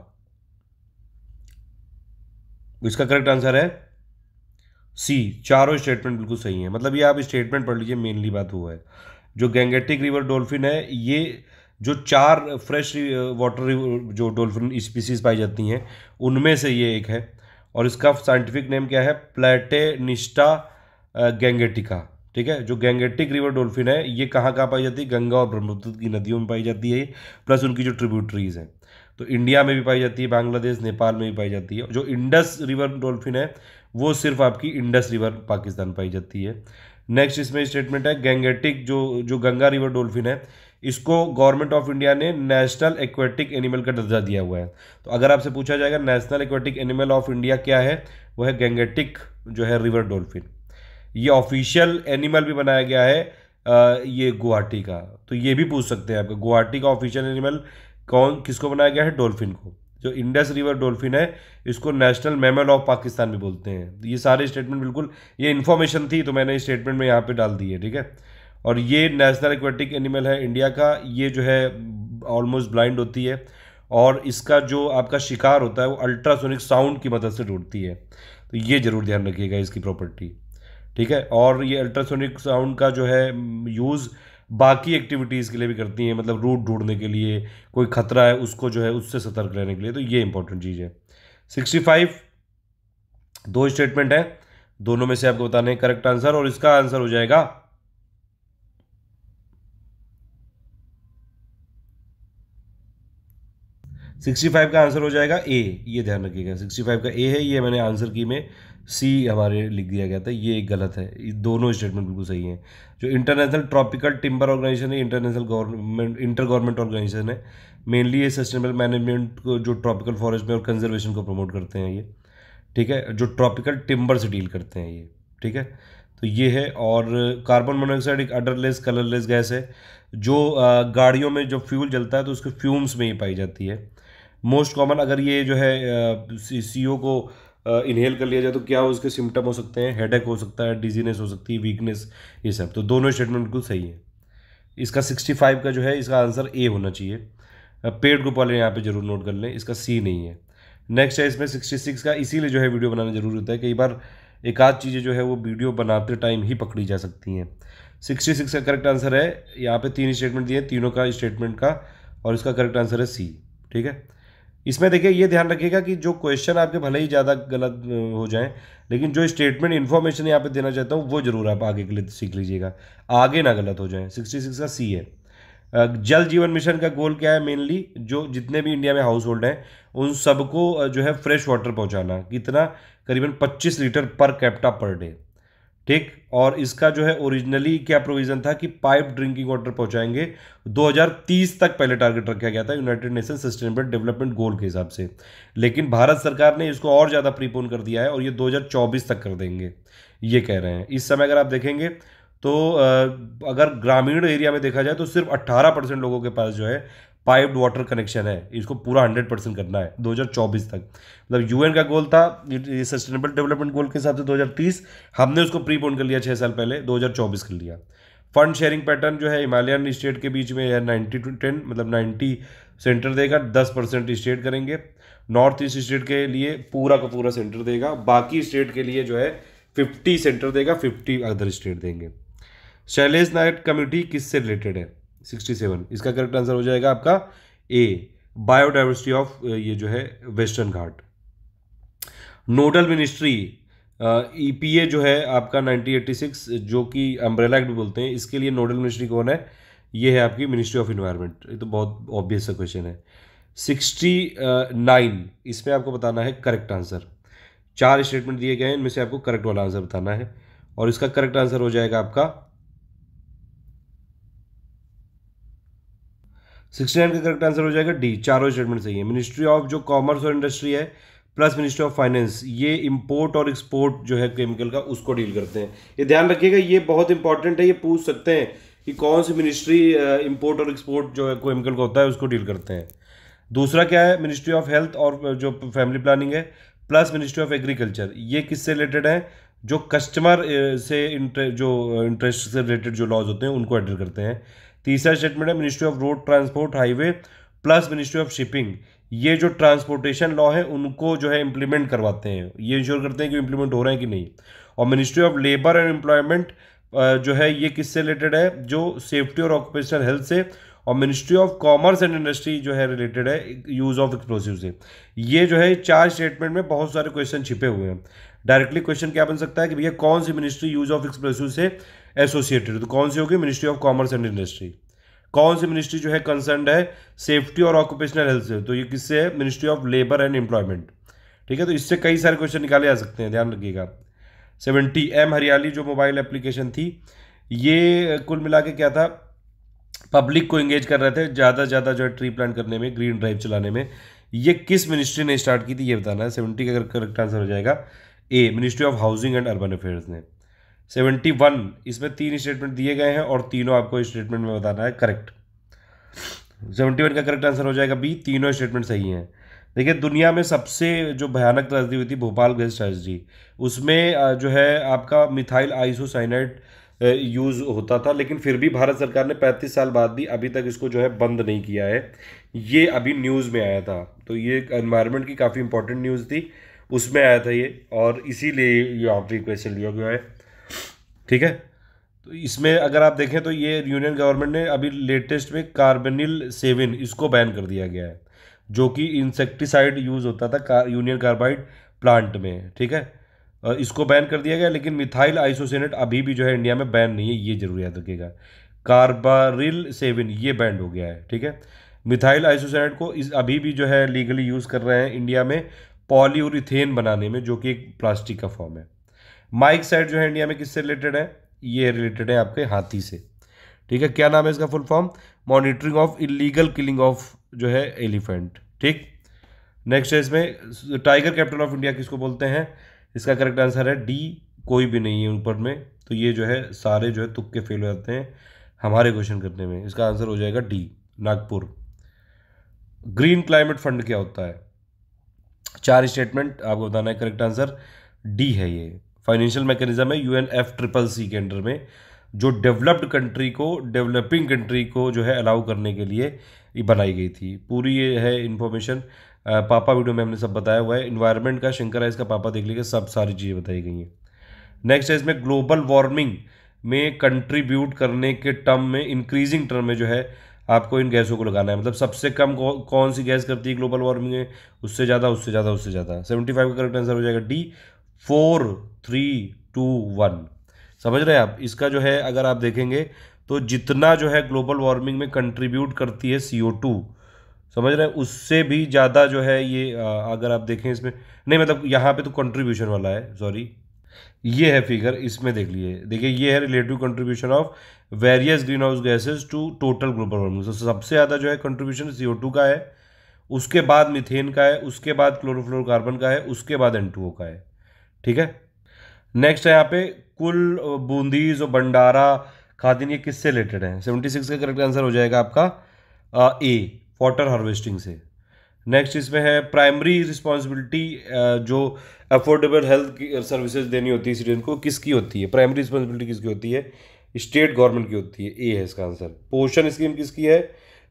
इसका करेक्ट आंसर है सी, चारों स्टेटमेंट बिल्कुल सही है। मतलब ये आप स्टेटमेंट पढ़ लीजिए, मेनली बात हुआ है जो गैंगेटिक रिवर डॉल्फिन है, ये जो 4 फ्रेश वाटर जो डॉल्फिन स्पीसीज पाई जाती हैं उनमें से ये एक है, और इसका साइंटिफिक नेम क्या है? प्लेटेनिस्टा गैंगेटिका। ठीक है, जो गैंगेटिक रिवर डॉल्फिन है ये कहाँ कहाँ पाई जाती है? गंगा और ब्रह्मपुत्र की नदियों में पाई जाती है, प्लस उनकी जो ट्रिब्यूटरीज हैं तो इंडिया में भी पाई जाती है, बांग्लादेश नेपाल में भी पाई जाती है। जो इंडस रिवर डॉल्फिन है वो सिर्फ आपकी इंडस रिवर पाकिस्तान पाई जाती है। नेक्स्ट इसमें स्टेटमेंट है गैंगेटिक जो गंगा रिवर डॉल्फिन है इसको गवर्नमेंट ऑफ इंडिया ने नेशनल एक्वेटिक एनिमल का दर्जा दिया हुआ है। तो अगर आपसे पूछा जाएगा national aquatic animal of India क्या है, वो है गैंगेटिक जो है रिवर डॉल्फिन। ये ऑफिशियल एनिमल भी बनाया गया है ये गुवाहाटी का, तो ये भी पूछ सकते हैं आपको गुवाहाटी का ऑफिशियल एनिमल कौन किसको बनाया गया है? डॉल्फिन को। जो इंडस रिवर डॉल्फिन है इसको नेशनल मैमल ऑफ पाकिस्तान भी बोलते हैं। ये सारे स्टेटमेंट बिल्कुल ये इन्फॉर्मेशन थी तो मैंने स्टेटमेंट में यहाँ पे डाल दी है। ठीक है, और ये नेशनल एक्वेटिक एनिमल है इंडिया का। ये जो है ऑलमोस्ट ब्लाइंड होती है, और इसका जो आपका शिकार होता है वो अल्ट्रासोनिक साउंड की मदद से ढूंढती है, तो ये जरूर ध्यान रखिएगा इसकी प्रॉपर्टी। ठीक है, और ये अल्ट्रासोनिक साउंड का जो है यूज़ बाकी एक्टिविटीज़ के लिए भी करती हैं, मतलब रूट ढूंढने के लिए, कोई खतरा है उसको जो है उससे सतर्क रहने के लिए, तो ये इंपॉर्टेंट चीज़ है। 65 दो स्टेटमेंट है, दोनों में से आपको बताने करेक्ट आंसर, और इसका आंसर हो जाएगा 65 का आंसर हो जाएगा ए, ये ध्यान रखिएगा 65 का ए है, ये मैंने आंसर की में सी हमारे लिख दिया गया था, ये गलत है। ये दोनों स्टेटमेंट बिल्कुल सही हैं। जो इंटरनेशनल ट्रॉपिकल टिम्बर ऑर्गेनाइजेशन है, international government inter government organization है, मेनली ये सस्टेनेबल मैनेजमेंट को जो ट्रॉपिकल फॉरेस्ट में और कंजर्वेशन को प्रमोट करते हैं ये। ठीक है, जो ट्रॉपिकल टिम्बर से डील करते हैं ये। ठीक है, तो ये है। और कार्बन मोनोऑक्साइड एक अडरलेस कलरलेस गैस है जो गाड़ियों में जो फ्यूल जलता है तो उसके फ्यूम्स में ही पाई जाती है। मोस्ट कॉमन अगर ये जो है सी ओ को इनहेल कर लिया जाए तो क्या उसके सिम्टम हो सकते हैं, हेडेक हो सकता है, डिजीनेस हो सकती है, वीकनेस, ये सब। तो दोनों स्टेटमेंट बिल्कुल सही है। इसका 65 का जो है इसका आंसर ए होना चाहिए। पेड ग्रुप वाले यहाँ पे जरूर नोट कर लें, इसका सी नहीं है। नेक्स्ट है इसमें 66 का, इसीलिए जो है वीडियो बनाना जरूरी होता है। कई बार एक आध चीज़ें जो है वो वीडियो बनाते टाइम ही पकड़ी जा सकती हैं। 66 का करेक्ट आंसर है, यहाँ पे 3 स्टेटमेंट दिए, तीनों का स्टेटमेंट का, और इसका करेक्ट आंसर है सी। ठीक है, इसमें देखिए ये ध्यान रखिएगा कि जो क्वेश्चन आपके भले ही ज़्यादा गलत हो जाएं, लेकिन जो स्टेटमेंट इन्फॉर्मेशन यहाँ पे देना चाहता हूँ वो जरूर आप आगे के लिए सीख लीजिएगा, आगे ना गलत हो जाए। 66 का सी है। जल जीवन मिशन का गोल क्या है? मेनली जो जितने भी इंडिया में हाउस होल्ड हैं उन सबको जो है फ्रेश वाटर पहुंचाना। कितना? करीबन 25 लीटर पर कैप्टा पर डे। ठीक, और इसका जो है ओरिजिनली क्या प्रोविजन था कि पाइप ड्रिंकिंग वाटर पहुंचाएंगे 2030 तक, पहले टारगेट रखा गया था united nation sustainable development goal के हिसाब से। लेकिन भारत सरकार ने इसको और ज़्यादा प्रीपोन कर दिया है और ये 2024 तक कर देंगे, ये कह रहे हैं। इस समय अगर आप देखेंगे तो अगर ग्रामीण एरिया में देखा जाए तो सिर्फ 18% लोगों के पास जो है पाइप्ड वाटर कनेक्शन है। इसको पूरा 100% करना है 2024 तक। मतलब यूएन का गोल था सस्टेनेबल डेवलपमेंट गोल के हिसाब से 2030, हमने उसको प्रीपोन कर लिया 6 साल पहले, 2024 कर लिया। फंड शेयरिंग पैटर्न जो है हिमालयन स्टेट के बीच में है 90-10, मतलब 90 सेंटर देगा, 10% स्टेट करेंगे। नॉर्थ ईस्ट स्टेट के लिए पूरा का पूरा सेंटर देगा, बाकी स्टेट के लिए जो है 50 सेंटर देगा, 50 अदर स्टेट देंगे। शैलेश नायक कमेटी किससे रिलेटेड है? 67, इसका करेक्ट आंसर हो जाएगा आपका ए, बायोडाइवर्सिटी ऑफ ये जो है western Ghat. Nodal ministry EPA जो है आपका 1986, जो कि अम्ब्रेला एक्ट भी बोलते हैं, इसके लिए नोडल मिनिस्ट्री कौन है? ये है आपकी मिनिस्ट्री ऑफ इन्वायरमेंट। ये तो बहुत ऑब्वियस सा क्वेश्चन है। 69, इसमें आपको बताना है करेक्ट आंसर। 4 स्टेटमेंट दिए गए हैं, इनमें से आपको करेक्ट वाला आंसर बताना है, और इसका करेक्ट आंसर हो जाएगा आपका 69 का करेक्ट आंसर हो जाएगा डी, चारों स्टेटमेंट सही है। मिनिस्ट्री ऑफ जो कॉमर्स और इंडस्ट्री है प्लस मिनिस्ट्री ऑफ फाइनेंस, ये इंपोर्ट और एक्सपोर्ट जो है केमिकल का उसको डील करते हैं। ये ध्यान रखिएगा, ये बहुत इंपॉर्टेंट है, ये पूछ सकते हैं कि कौन सी मिनिस्ट्री इंपोर्ट और एक्सपोर्ट जो है केमिकल का होता है उसको डील करते हैं। दूसरा क्या है? मिनिस्ट्री ऑफ हेल्थ और जो फैमिली प्लानिंग है प्लस मिनिस्ट्री ऑफ एग्रीकल्चर, ये किससे रिलेटेड है? जो कस्टमर से जो इंटरेस्ट से रिलेटेड जो लॉज होते हैं उनको हैंडल करते हैं। तीसरा स्टेटमेंट है ministry of road transport highway plus ministry of shipping, ये जो ट्रांसपोर्टेशन लॉ है उनको जो है इंप्लीमेंट करवाते हैं, ये इंश्योर करते हैं कि इंप्लीमेंट हो रहे हैं कि नहीं। और ministry of labour and employment जो है ये किससे रिलेटेड है? जो सेफ्टी और ऑक्यूपेशनल हेल्थ से। और ministry of commerce and industry जो है रिलेटेड है यूज ऑफ एक्सप्लोसिव से। ये जो है 4 स्टेटमेंट में बहुत सारे क्वेश्चन छिपे हुए हैं। डायरेक्टली क्वेश्चन क्या बन सकता है कि भैया कौन सी मिनिस्ट्री यूज ऑफ एक्सप्लोसिव से एसोसिएटेड, तो कौन सी होगी? Ministry of commerce and industry. कौन सी मिनिस्ट्री जो है कंसर्न है सेफ्टी और ऑक्यूपेशनल हेल्थ से, तो ये किससे है? Ministry of labour and employment. ठीक है, तो इससे कई सारे क्वेश्चन निकाले जा सकते हैं, ध्यान रखिएगा। 70 एम हरियाली जो मोबाइल एप्लीकेशन थी, ये कुल मिला के क्या था? पब्लिक को एंगेज कर रहे थे ज़्यादा से ज़्यादा जो है ट्री प्लांट करने में, ग्रीन ड्राइव चलाने में। ये किस मिनिस्ट्री ने स्टार्ट की थी ये बताना है। 70 का करेक्ट आंसर हो जाएगा A, ministry of housing and urban affairs ने। 71, इसमें 3 स्टेटमेंट दिए गए हैं और तीनों आपको स्टेटमेंट में बताना है करेक्ट। 71 का करेक्ट आंसर हो जाएगा बी, तीनों स्टेटमेंट सही हैं। देखिए दुनिया में सबसे जो भयानक त्रासदी हुई थी भोपाल गैस ट्रेजेडी, उसमें जो है आपका मिथाइल आइसोसाइनाइड यूज़ होता था, लेकिन फिर भी भारत सरकार ने 35 साल बाद भी अभी तक इसको जो है बंद नहीं किया है। ये अभी न्यूज़ में आया था, तो ये एनवायरनमेंट की काफ़ी इंपॉर्टेंट न्यूज़ थी, उसमें आया था ये, और इसीलिए यहाँ पे क्वेश्चन लिया गया है। ठीक है, तो इसमें अगर आप देखें तो ये यूनियन गवर्नमेंट ने अभी लेटेस्ट में कार्बनिल 7 इसको बैन कर दिया गया है, जो कि इंसेक्टिसाइड यूज़ होता था यूनियन कार्बाइड प्लांट में। ठीक है, इसको बैन कर दिया गया, लेकिन मिथाइल आइसोसिनेट अभी भी जो है इंडिया में बैन नहीं है, ये जरूर याद रखिएगा। कार्बारिल 7 ये बैन हो गया है। ठीक है, मिथाइल आइसोसिनेट को इस अभी भी जो है लीगली यूज़ कर रहे हैं इंडिया में पॉलीयूरिथेन बनाने में, जो कि एक प्लास्टिक का फॉर्म है। माइक साइड जो है इंडिया में किससे रिलेटेड है? ये रिलेटेड है आपके हाथी से। ठीक है, क्या नाम है इसका full form? Monitoring of illegal killing of जो है एलिफेंट। ठीक, नेक्स्ट है इसमें टाइगर कैपिटल ऑफ इंडिया किसको बोलते हैं? इसका करेक्ट आंसर है डी, कोई भी नहीं है ऊपर में, तो ये जो है सारे जो है तुक्के फेल हो जाते हैं हमारे क्वेश्चन करने में। इसका आंसर हो जाएगा D, Nagpur. Green climate fund क्या होता है? 4 स्टेटमेंट आपको बताना है। करेक्ट आंसर डी है। ये फाइनेंशियल मैकेनिज्म है UNFCCC के अंडर में, जो डेवलप्ड कंट्री को डेवलपिंग कंट्री को जो है अलाउ करने के लिए ये बनाई गई थी। पूरी ये है इन्फॉर्मेशन पापा वीडियो में हमने सब बताया हुआ है। इन्वायरमेंट का शंकर है इसका पापा देख लीजिए, सब सारी चीज़ें बताई गई हैं। नेक्स्ट है इसमें ग्लोबल वार्मिंग में कंट्रीब्यूट करने के टर्म में, इंक्रीजिंग टर्म में जो है आपको इन गैसों को लगाना है। मतलब सबसे कम कौन सी गैस करती है ग्लोबल वार्मिंग में, उससे ज़्यादा, उससे ज़्यादा, उससे ज़्यादा। 75 का करेक्ट आंसर हो जाएगा डी, 4 3 2 1। समझ रहे हैं आप? इसका जो है अगर आप देखेंगे तो जितना जो है ग्लोबल वार्मिंग में कंट्रीब्यूट करती है CO2, समझ रहे हैं, उससे भी ज़्यादा जो है ये अगर आप देखें इसमें, नहीं मतलब यहाँ पे तो कंट्रीब्यूशन वाला है, सॉरी, ये है फिगर, इसमें देख लिए, देखिए ये है relative contribution of various green house gases to total global warming. तो सबसे ज़्यादा जो है कंट्रीब्यूशन CO2 का है, उसके बाद मीथेन का है, उसके बाद क्लोरोफ्लोरोकार्बन का है, उसके बाद N2O का है। ठीक है। नेक्स्ट है यहाँ पे कुल बूंदीज और भंडारा खादिन, ये किससे रिलेटेड है? 76 का करेक्ट आंसर हो जाएगा आपका ए, वाटर हार्वेस्टिंग से। नेक्स्ट इसमें है प्राइमरी रिस्पॉन्सिबिलिटी, जो अफोर्डेबल हेल्थ सर्विसेज देनी होती है सिटीजन को, किसकी होती है? प्राइमरी रिस्पॉन्सिबिलिटी किसकी होती है? स्टेट गवर्नमेंट की होती है। ए है इसका आंसर। पोषण स्कीम किसकी है?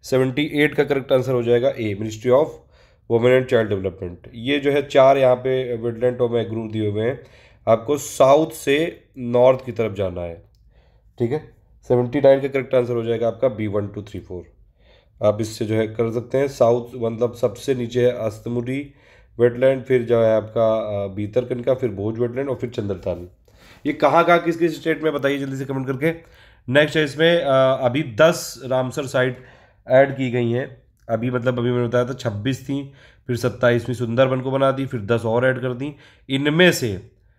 78 का करेक्ट आंसर हो जाएगा A, ministry of women and child development. ये जो है 4 यहाँ पे वेटलैंड और मैंग्रोव दिए हुए हैं, आपको साउथ से नॉर्थ की तरफ जाना है। ठीक है। 79 का करेक्ट आंसर हो जाएगा आपका बी, 1 2 3 4। आप इससे जो है कर सकते हैं। साउथ मतलब सबसे नीचे है अस्तमुरी वेटलैंड, फिर जो है आपका भीतरकनिका, फिर भोज वेटलैंड और फिर चंद्रताल। ये कहाँ कहाँ किस किस स्टेट में बताइए जल्दी से कमेंट करके। नेक्स्ट है इसमें अभी 10 रामसर साइट ऐड की गई हैं। अभी मतलब अभी मैंने बताया था 26 थी, फिर 27वीं सुंदरबन को बना दी, फिर 10 और ऐड कर दी। इनमें से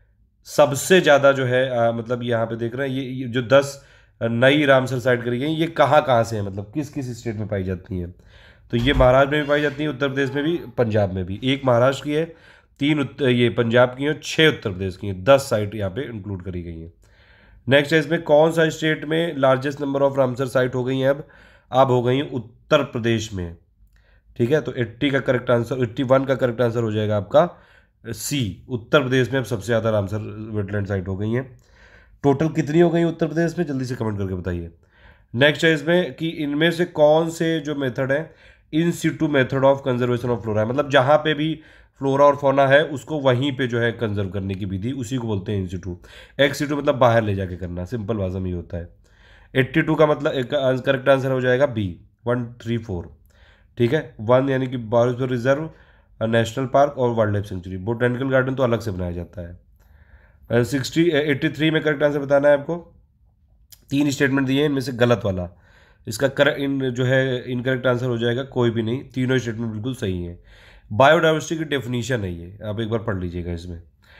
सबसे ज़्यादा जो है मतलब यहाँ पे देख रहे हैं ये जो 10 नई रामसर साइट करी गई, ये कहाँ कहाँ से हैं, मतलब किस किस स्टेट में पाई जाती हैं? तो ये महाराष्ट्र में भी पाई जाती हैं, उत्तर प्रदेश में भी, पंजाब में भी। एक महाराष्ट्र की है, 3 ये पंजाब की हैं, 6 उत्तर प्रदेश की हैं। 10 साइट यहाँ पे इंक्लूड करी गई हैं। नेक्स्ट है इसमें कौन सा स्टेट में largest number of Ramsar site हो गई हैं? अब हो गई हैं उत्तर प्रदेश में। ठीक है। तो 80 का करेक्ट आंसर, 81 का करेक्ट आंसर हो जाएगा आपका सी, उत्तर प्रदेश में अब सबसे ज़्यादा रामसर वेटलैंड साइट हो गई हैं। टोटल कितनी हो गई उत्तर प्रदेश में, जल्दी से कमेंट करके बताइए। नेक्स्ट है इसमें कि इनमें से कौन से जो मेथड है in situ method of conservation of flora है, मतलब जहाँ पे भी फ्लोरा और फौना है उसको वहीं पे जो है कंजर्व करने की विधि, उसी को बोलते हैं इन सिटू। एक्स सिटू मतलब बाहर ले जाके करना, सिंपल भाषा में ये होता है। 82 का मतलब करेक्ट आंसर हो जाएगा बी, 1 3 4। ठीक है। 1 यानी कि बायोस्फीयर रिजर्व, नेशनल पार्क और wild life sanctuary. Botanical garden तो अलग से बनाया जाता है। 83 में करेक्ट आंसर बताना है आपको। 3 स्टेटमेंट दिए हैं, इनमें से गलत वाला इसका जो है इनकरेक्ट आंसर हो जाएगा कोई भी नहीं, तीनों स्टेटमेंट बिल्कुल सही है। बायोडाइवर्सिटी की डेफिनेशन है ये, आप एक बार पढ़ लीजिएगा इसमें।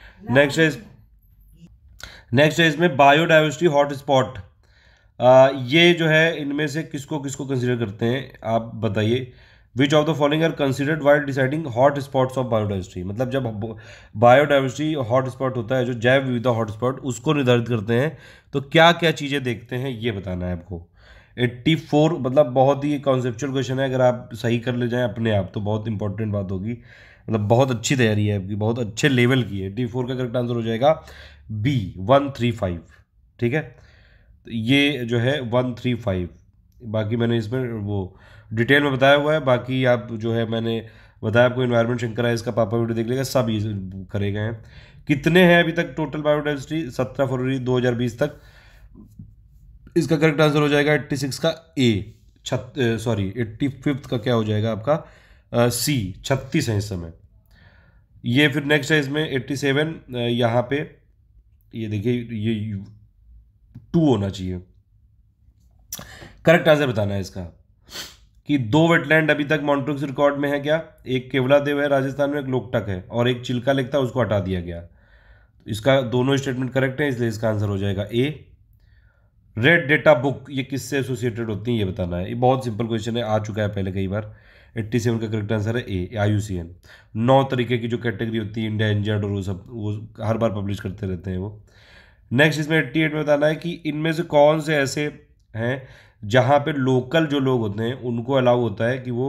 नेक्स्ट है इसमें बायोडाइवर्सिटी हॉटस्पॉट। ये जो है इनमें से किसको किसको कंसीडर करते हैं आप बताइए। Which of the following are considered while deciding hot spots of biodiversity, मतलब जब बायोडाइवर्सिटी हॉट स्पॉट होता है, जो जैव विविधता हॉट स्पॉट, उसको निर्धारित करते हैं तो क्या क्या चीज़ें देखते हैं ये बताना है आपको। 84 मतलब बहुत ही कॉन्सेप्चुअल क्वेश्चन है, अगर आप सही कर ले जाएं अपने आप तो बहुत इंपॉर्टेंट बात होगी, मतलब बहुत अच्छी तैयारी है आपकी, बहुत अच्छे लेवल की है। 84 का करेक्ट आंसर हो जाएगा बी, 135। ठीक है। तो ये जो है 135, बाकी मैंने इसमें वो डिटेल में बताया हुआ है। बाकी आप जो है मैंने बताया आपको, इन्वायरमेंट शंकर है इसका पापा वीडियो देख लेगा, सब ये करे गए हैं। कितने हैं अभी तक टोटल बायोडाइवर्सिटी 17 फरवरी 2020 तक? इसका करेक्ट आंसर हो जाएगा 86 का ए, 85 का क्या हो जाएगा आपका सी, 36 है इस समय। ये फिर नेक्स्ट है इसमें 87, यहाँ पे ये देखिए ये 2 होना चाहिए। करेक्ट आंसर बताना है इसका कि 2 वेटलैंड अभी तक मॉन्ट्रिक्स रिकॉर्ड में है क्या? एक केवलादेव है राजस्थान में, एक लोकटक है, और एक चिल्का लेक था उसको हटा दिया गया। इसका दोनों स्टेटमेंट करेक्ट है, इसलिए इसका आंसर हो जाएगा ए। रेड डेटा बुक ये किससे एसोसिएटेड होती है ये बताना है। ये बहुत सिंपल क्वेश्चन है, आ चुका है पहले कई बार। 87 का करेक्ट आंसर है ए, IUCN। 9 तरीके की जो कैटेगरी होती है इंडिया इंजर्ड, और वो सब वो हर बार पब्लिश करते रहते हैं वो। नेक्स्ट इसमें 88 में बताना है कि इनमें से कौन से ऐसे हैं जहाँ पे लोकल जो लोग होते हैं उनको अलाउ होता है कि वो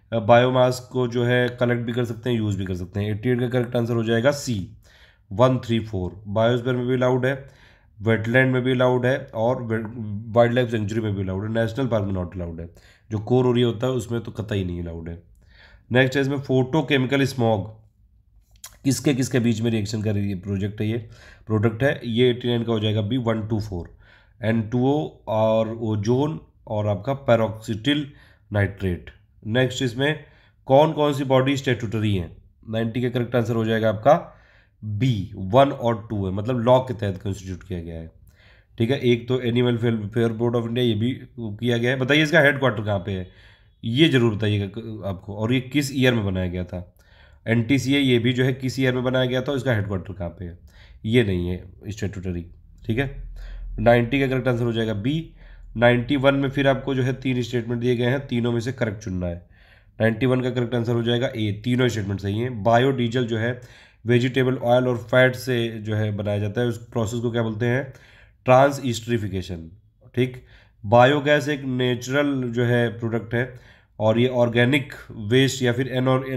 बायोमास को जो है कलेक्ट भी कर सकते हैं, यूज़ भी कर सकते हैं। 88 का करेक्ट आंसर हो जाएगा सी 134। बायोस्फीयर में भी अलाउड है, वेटलैंड में भी अलाउड है, और वाइल्ड लाइफ सेंचुरी में भी अलाउड है। नेशनल पार्क में नॉट अलाउड है। जो कोर एरिया होता है उसमें तो कतई नहीं अलाउड है। नेक्स्ट है इसमें फोटोकेमिकल स्मॉग किसके किसके बीच में रिएक्शन कर रही है प्रोजेक्ट है, ये प्रोडक्ट है। ये 89 का हो जाएगा बी 124। N2O और ओजोन और आपका पैरोक्सिटिल नाइट्रेट। नेक्स्ट इसमें कौन कौन सी बॉडी स्टेटूटरी है, 90 का करेक्ट आंसर हो जाएगा आपका बी 1 और 2 है, मतलब लॉ के तहत कॉन्स्टिट्यूट किया गया है। ठीक है, एक तो animal welfare board of India, ये भी किया गया है। बताइए इसका हेड क्वार्टर कहाँ पे है, ये जरूर बताइएगा आपको, और ये किस ईयर में बनाया गया था। NTCA ये भी जो है किस ईयर में बनाया गया था, इसका हेडक्वार्टर कहाँ पे है, ये नहीं है स्टेटूटरी। ठीक है, 90 का करेक्ट आंसर हो जाएगा बी। 91 में फिर आपको जो है 3 स्टेटमेंट दिए गए हैं, तीनों में से करेक्ट चुनना है। 91 का करेक्ट आंसर हो जाएगा ए, तीनों स्टेटमेंट सही हैं। बायोडीजल जो है वेजिटेबल ऑयल और फैट से जो है बनाया जाता है, उस प्रोसेस को क्या बोलते हैं, ट्रांसइस्टरिफिकेशन। ठीक, बायोगैस एक नेचुरल जो है प्रोडक्ट है, और ये ऑर्गेनिक वेस्ट या फिर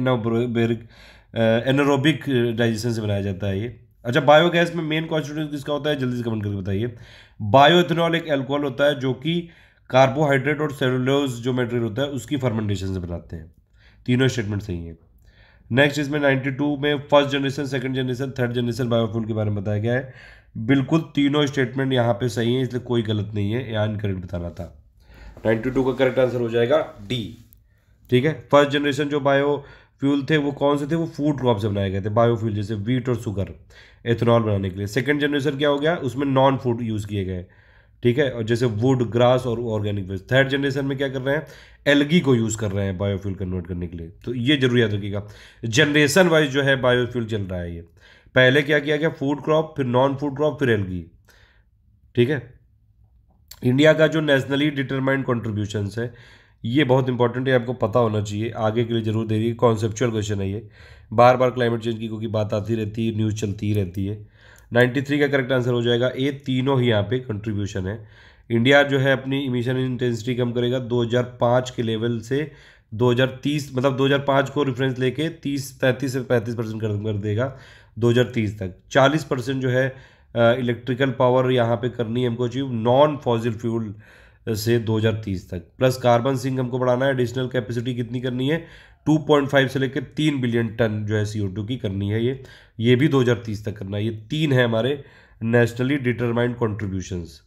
एनारोबिक डाइजेशन से बनाया जाता है ये। अच्छा, बायोगैस में मेन कॉन्स्टिट्यूएंट किसका होता है, जल्दी से कमेंट करके बताइए। बायोइथेनॉल एक अल्कोहल होता है जो कि कार्बोहाइड्रेट और सेलुलोज जो मटेरियल होता है उसकी फर्मेंटेशन से बनाते हैं। तीनों स्टेटमेंट सही हैं। नेक्स्ट इसमें 92 में first generation, second generation, third generation biofuel के बारे में बताया गया है। बिल्कुल तीनों स्टेटमेंट यहाँ पे सही है, इसलिए कोई गलत नहीं है, यहाँ इनकरेक्ट बताना था। 92 का करेक्ट आंसर हो जाएगा डी। ठीक है, फर्स्ट जनरेशन जो बायोफ्यूल थे वो कौन से थे, वो फूड क्रॉप से बनाए गए थे बायोफ्यूल, जैसे वीट और शुगर, एथेनॉल बनाने के लिए। सेकंड जनरेशन क्या हो गया, उसमें नॉन फूड यूज़ किए गए। ठीक है, और जैसे वुड, ग्रास और ऑर्गेनिक वेस्ट। थर्ड जनरेशन में क्या कर रहे हैं, एल्गी को यूज़ कर रहे हैं बायोफ्यूल कन्वर्ट करने के लिए। तो ये जरूर याद रखिएगा, जनरेशन वाइज जो है बायोफ्यूल चल रहा है ये। पहले क्या किया गया, फूड क्रॉप, फिर नॉन फूड क्रॉप, फिर एल्गी। ठीक है, इंडिया का जो नेशनली डिटरमाइंड कॉन्ट्रीब्यूशन है, ये बहुत इंपॉर्टेंट है, आपको पता होना चाहिए, आगे के लिए जरूर दे रही है। कॉन्सेप्चुअल क्वेश्चन है ये, बार बार क्लाइमेट चेंज की क्योंकि बात आती रहती है, न्यूज़ चलती ही रहती है। 93 का करेक्ट आंसर हो जाएगा ए, तीनों ही यहाँ पे कंट्रीब्यूशन है। इंडिया जो है अपनी इमिशन इंटेंसिटी कम करेगा 2005 के लेवल से 2030, मतलब 2005 को रेफरेंस लेके 33 से 35% कर देगा 2030 तक। 40% जो है इलेक्ट्रिकल पावर यहाँ पे करनी है हमको अचीव नॉन फॉसिल फ्यूल से 2030 तक। प्लस कार्बन सिंक हमको बढ़ाना है, एडिशनल कैपेसिटी कितनी करनी है, 2.5 से लेकर 3 बिलियन टन जो है CO2 की करनी है, ये भी 2030 तक करना है। ये तीन है हमारे नेशनली डिटरमाइंड कॉन्ट्रीब्यूशंस।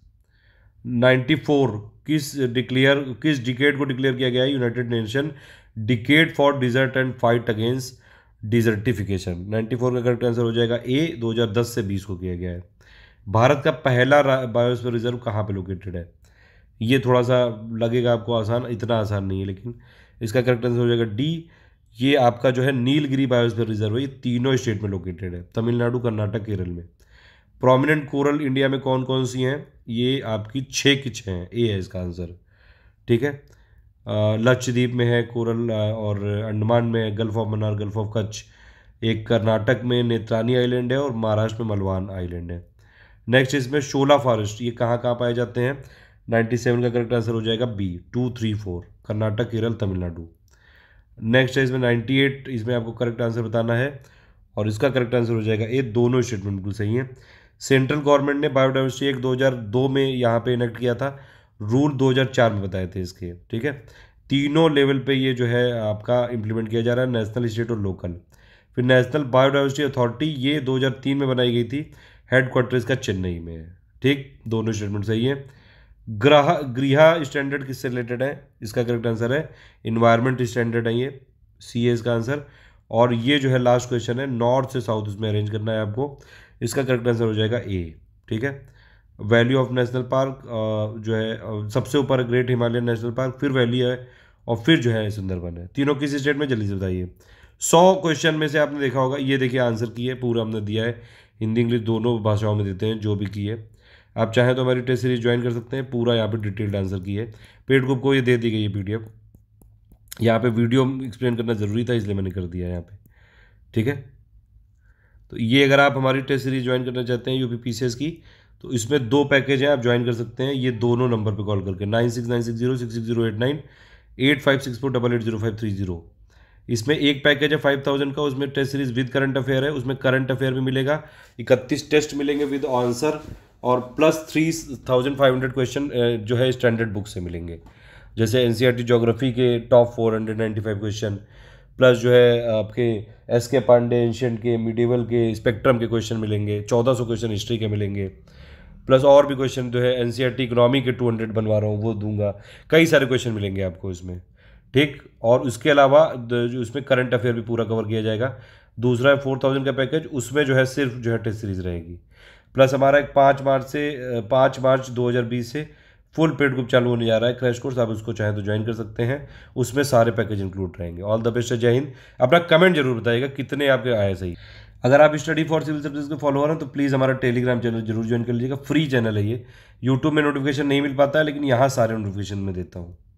94 किस डिकेड को डिक्लेयर किया गया है, united nation decade for desert and fight against desertification. 94 का करेक्ट आंसर हो जाएगा ए, 2010 से 20 को किया गया है। भारत का पहला बायोस्फीयर रिजर्व कहाँ पे लोकेटेड है, ये थोड़ा सा लगेगा आपको आसान, इतना आसान नहीं है, लेकिन इसका करेक्ट आंसर हो जाएगा डी। ये आपका जो है नीलगिरी बायोस्फीयर रिजर्व है, ये तीनों स्टेट में लोकेटेड है, तमिलनाडु, कर्नाटक, केरल में। प्रोमिनेंट कोरल इंडिया में कौन कौन सी हैं, ये आपकी 6 की 6 हैं, ए है इसका आंसर। ठीक है, लक्षद्वीप में है कोरल, और अंडमान में है gulf of Mannar, gulf of Kutch. एक कर्नाटक में नेत्रानी आइलैंड है, और महाराष्ट्र में मलवान आइलैंड है। नेक्स्ट इसमें शोला फॉरेस्ट, ये कहाँ कहाँ पाए जाते हैं, 97 का करेक्ट आंसर हो जाएगा बी 2, 3, 4, कर्नाटक, केरल, तमिलनाडु। नेक्स्ट है इसमें 98, इसमें आपको करेक्ट आंसर बताना है, और इसका करेक्ट आंसर हो जाएगा ए, दोनों स्टेटमेंट बिल्कुल सही हैं। सेंट्रल गवर्नमेंट ने बायोडाइवर्सिटी एक्ट 2002 में यहाँ पे इनेक्ट किया था, रूल 2004 में बताए थे इसके। ठीक है, तीनों लेवल पे ये जो है आपका इंप्लीमेंट किया जा रहा है, नेशनल, स्टेट और लोकल। फिर नेशनल बायोडाइवर्सिटी अथॉरिटी, ये 2003 में बनाई गई थी, हेडक्वार्टर इसका चेन्नई में है। ठीक, दोनों स्टेटमेंट सही है। गृह स्टैंडर्ड किससे रिलेटेड है, इसका करेक्ट आंसर है इन्वायरमेंट स्टैंडर्ड है, ये सी है इसका आंसर। और ये जो है लास्ट क्वेश्चन है, नॉर्थ से साउथ इसमें अरेंज करना है आपको, इसका करेक्ट आंसर हो जाएगा ए। ठीक है, वैली ऑफ नेशनल पार्क जो है सबसे ऊपर ग्रेट हिमालयन नेशनल पार्क, फिर वैली है, और फिर जो है सुंदरबन है। तीनों किस स्टेट में, जल्दी से बताइए। 100 क्वेश्चन में से आपने देखा होगा, ये देखिए आंसर की है, पूरा हमने दिया है, हिंदी इंग्लिश दोनों भाषाओं में देते हैं जो भी की है। आप चाहें तो हमारी टेस्ट सीरीज ज्वाइन कर सकते हैं, पूरा यहाँ पे डिटेल्ड आंसर की है। पेड ग्रुप को ये दे दी गई है PDF, यहाँ पे वीडियो एक्सप्लेन करना ज़रूरी था इसलिए मैंने कर दिया है यहाँ पे। ठीक है, तो ये अगर आप हमारी टेस्ट सीरीज ज्वाइन करना चाहते हैं UPPCS की, तो इसमें 2 पैकेज हैं, आप ज्वाइन कर सकते हैं, ये दोनों नंबर पे कॉल करके 9696066089, 8564880530। इसमें एक पैकेज है 5000 का, उसमें test series with current affair है, उसमें करंट अफेयर भी मिलेगा, 31 टेस्ट मिलेंगे विद आंसर, और प्लस 3500 क्वेश्चन जो है स्टैंडर्ड बुक से मिलेंगे, जैसे एनसीईआरटी ज्योग्राफी के टॉप 495 क्वेश्चन, प्लस जो है आपके एस के पांडे एंशियंट के, मिडिवल के, स्पेक्ट्रम के क्वेश्चन मिलेंगे, 1400 क्वेश्चन हिस्ट्री के मिलेंगे, प्लस और भी क्वेश्चन जो है एनसीईआरटी इकोनॉमी के 200 बनवा रहा हूँ वो दूंगा, कई सारे क्वेश्चन मिलेंगे आपको इसमें, ठीक। और उसके अलावा जो उसमें करंट अफेयर भी पूरा कवर किया जाएगा। दूसरा है 4000 का पैकेज, उसमें जो है सिर्फ जो है टेस्ट सीरीज रहेगी, प्लस हमारा एक 5 मार्च 2020 से फुल पेड ग्रुप चालू होने जा रहा है क्रैश कोर्स, आप उसको चाहें तो ज्वाइन कर सकते हैं, उसमें सारे पैकेज इंक्लूड रहेंगे। ऑल द बेस्ट, जय हिंद। अपना कमेंट जरूर बताइएगा कितने आपके आए सही। अगर आप स्टडी फॉर सिविल सर्विसेज के फॉलोअर हैं तो प्लीज़ हमारा टेलीग्राम चैनल जरूर ज्वाइन कर लीजिएगा, फ्री चैनल है ये। यूट्यूब में नोटिफिकेशन नहीं मिल पाता है, लेकिन यहाँ सारे नोटिफिकेशन मैं देता हूँ।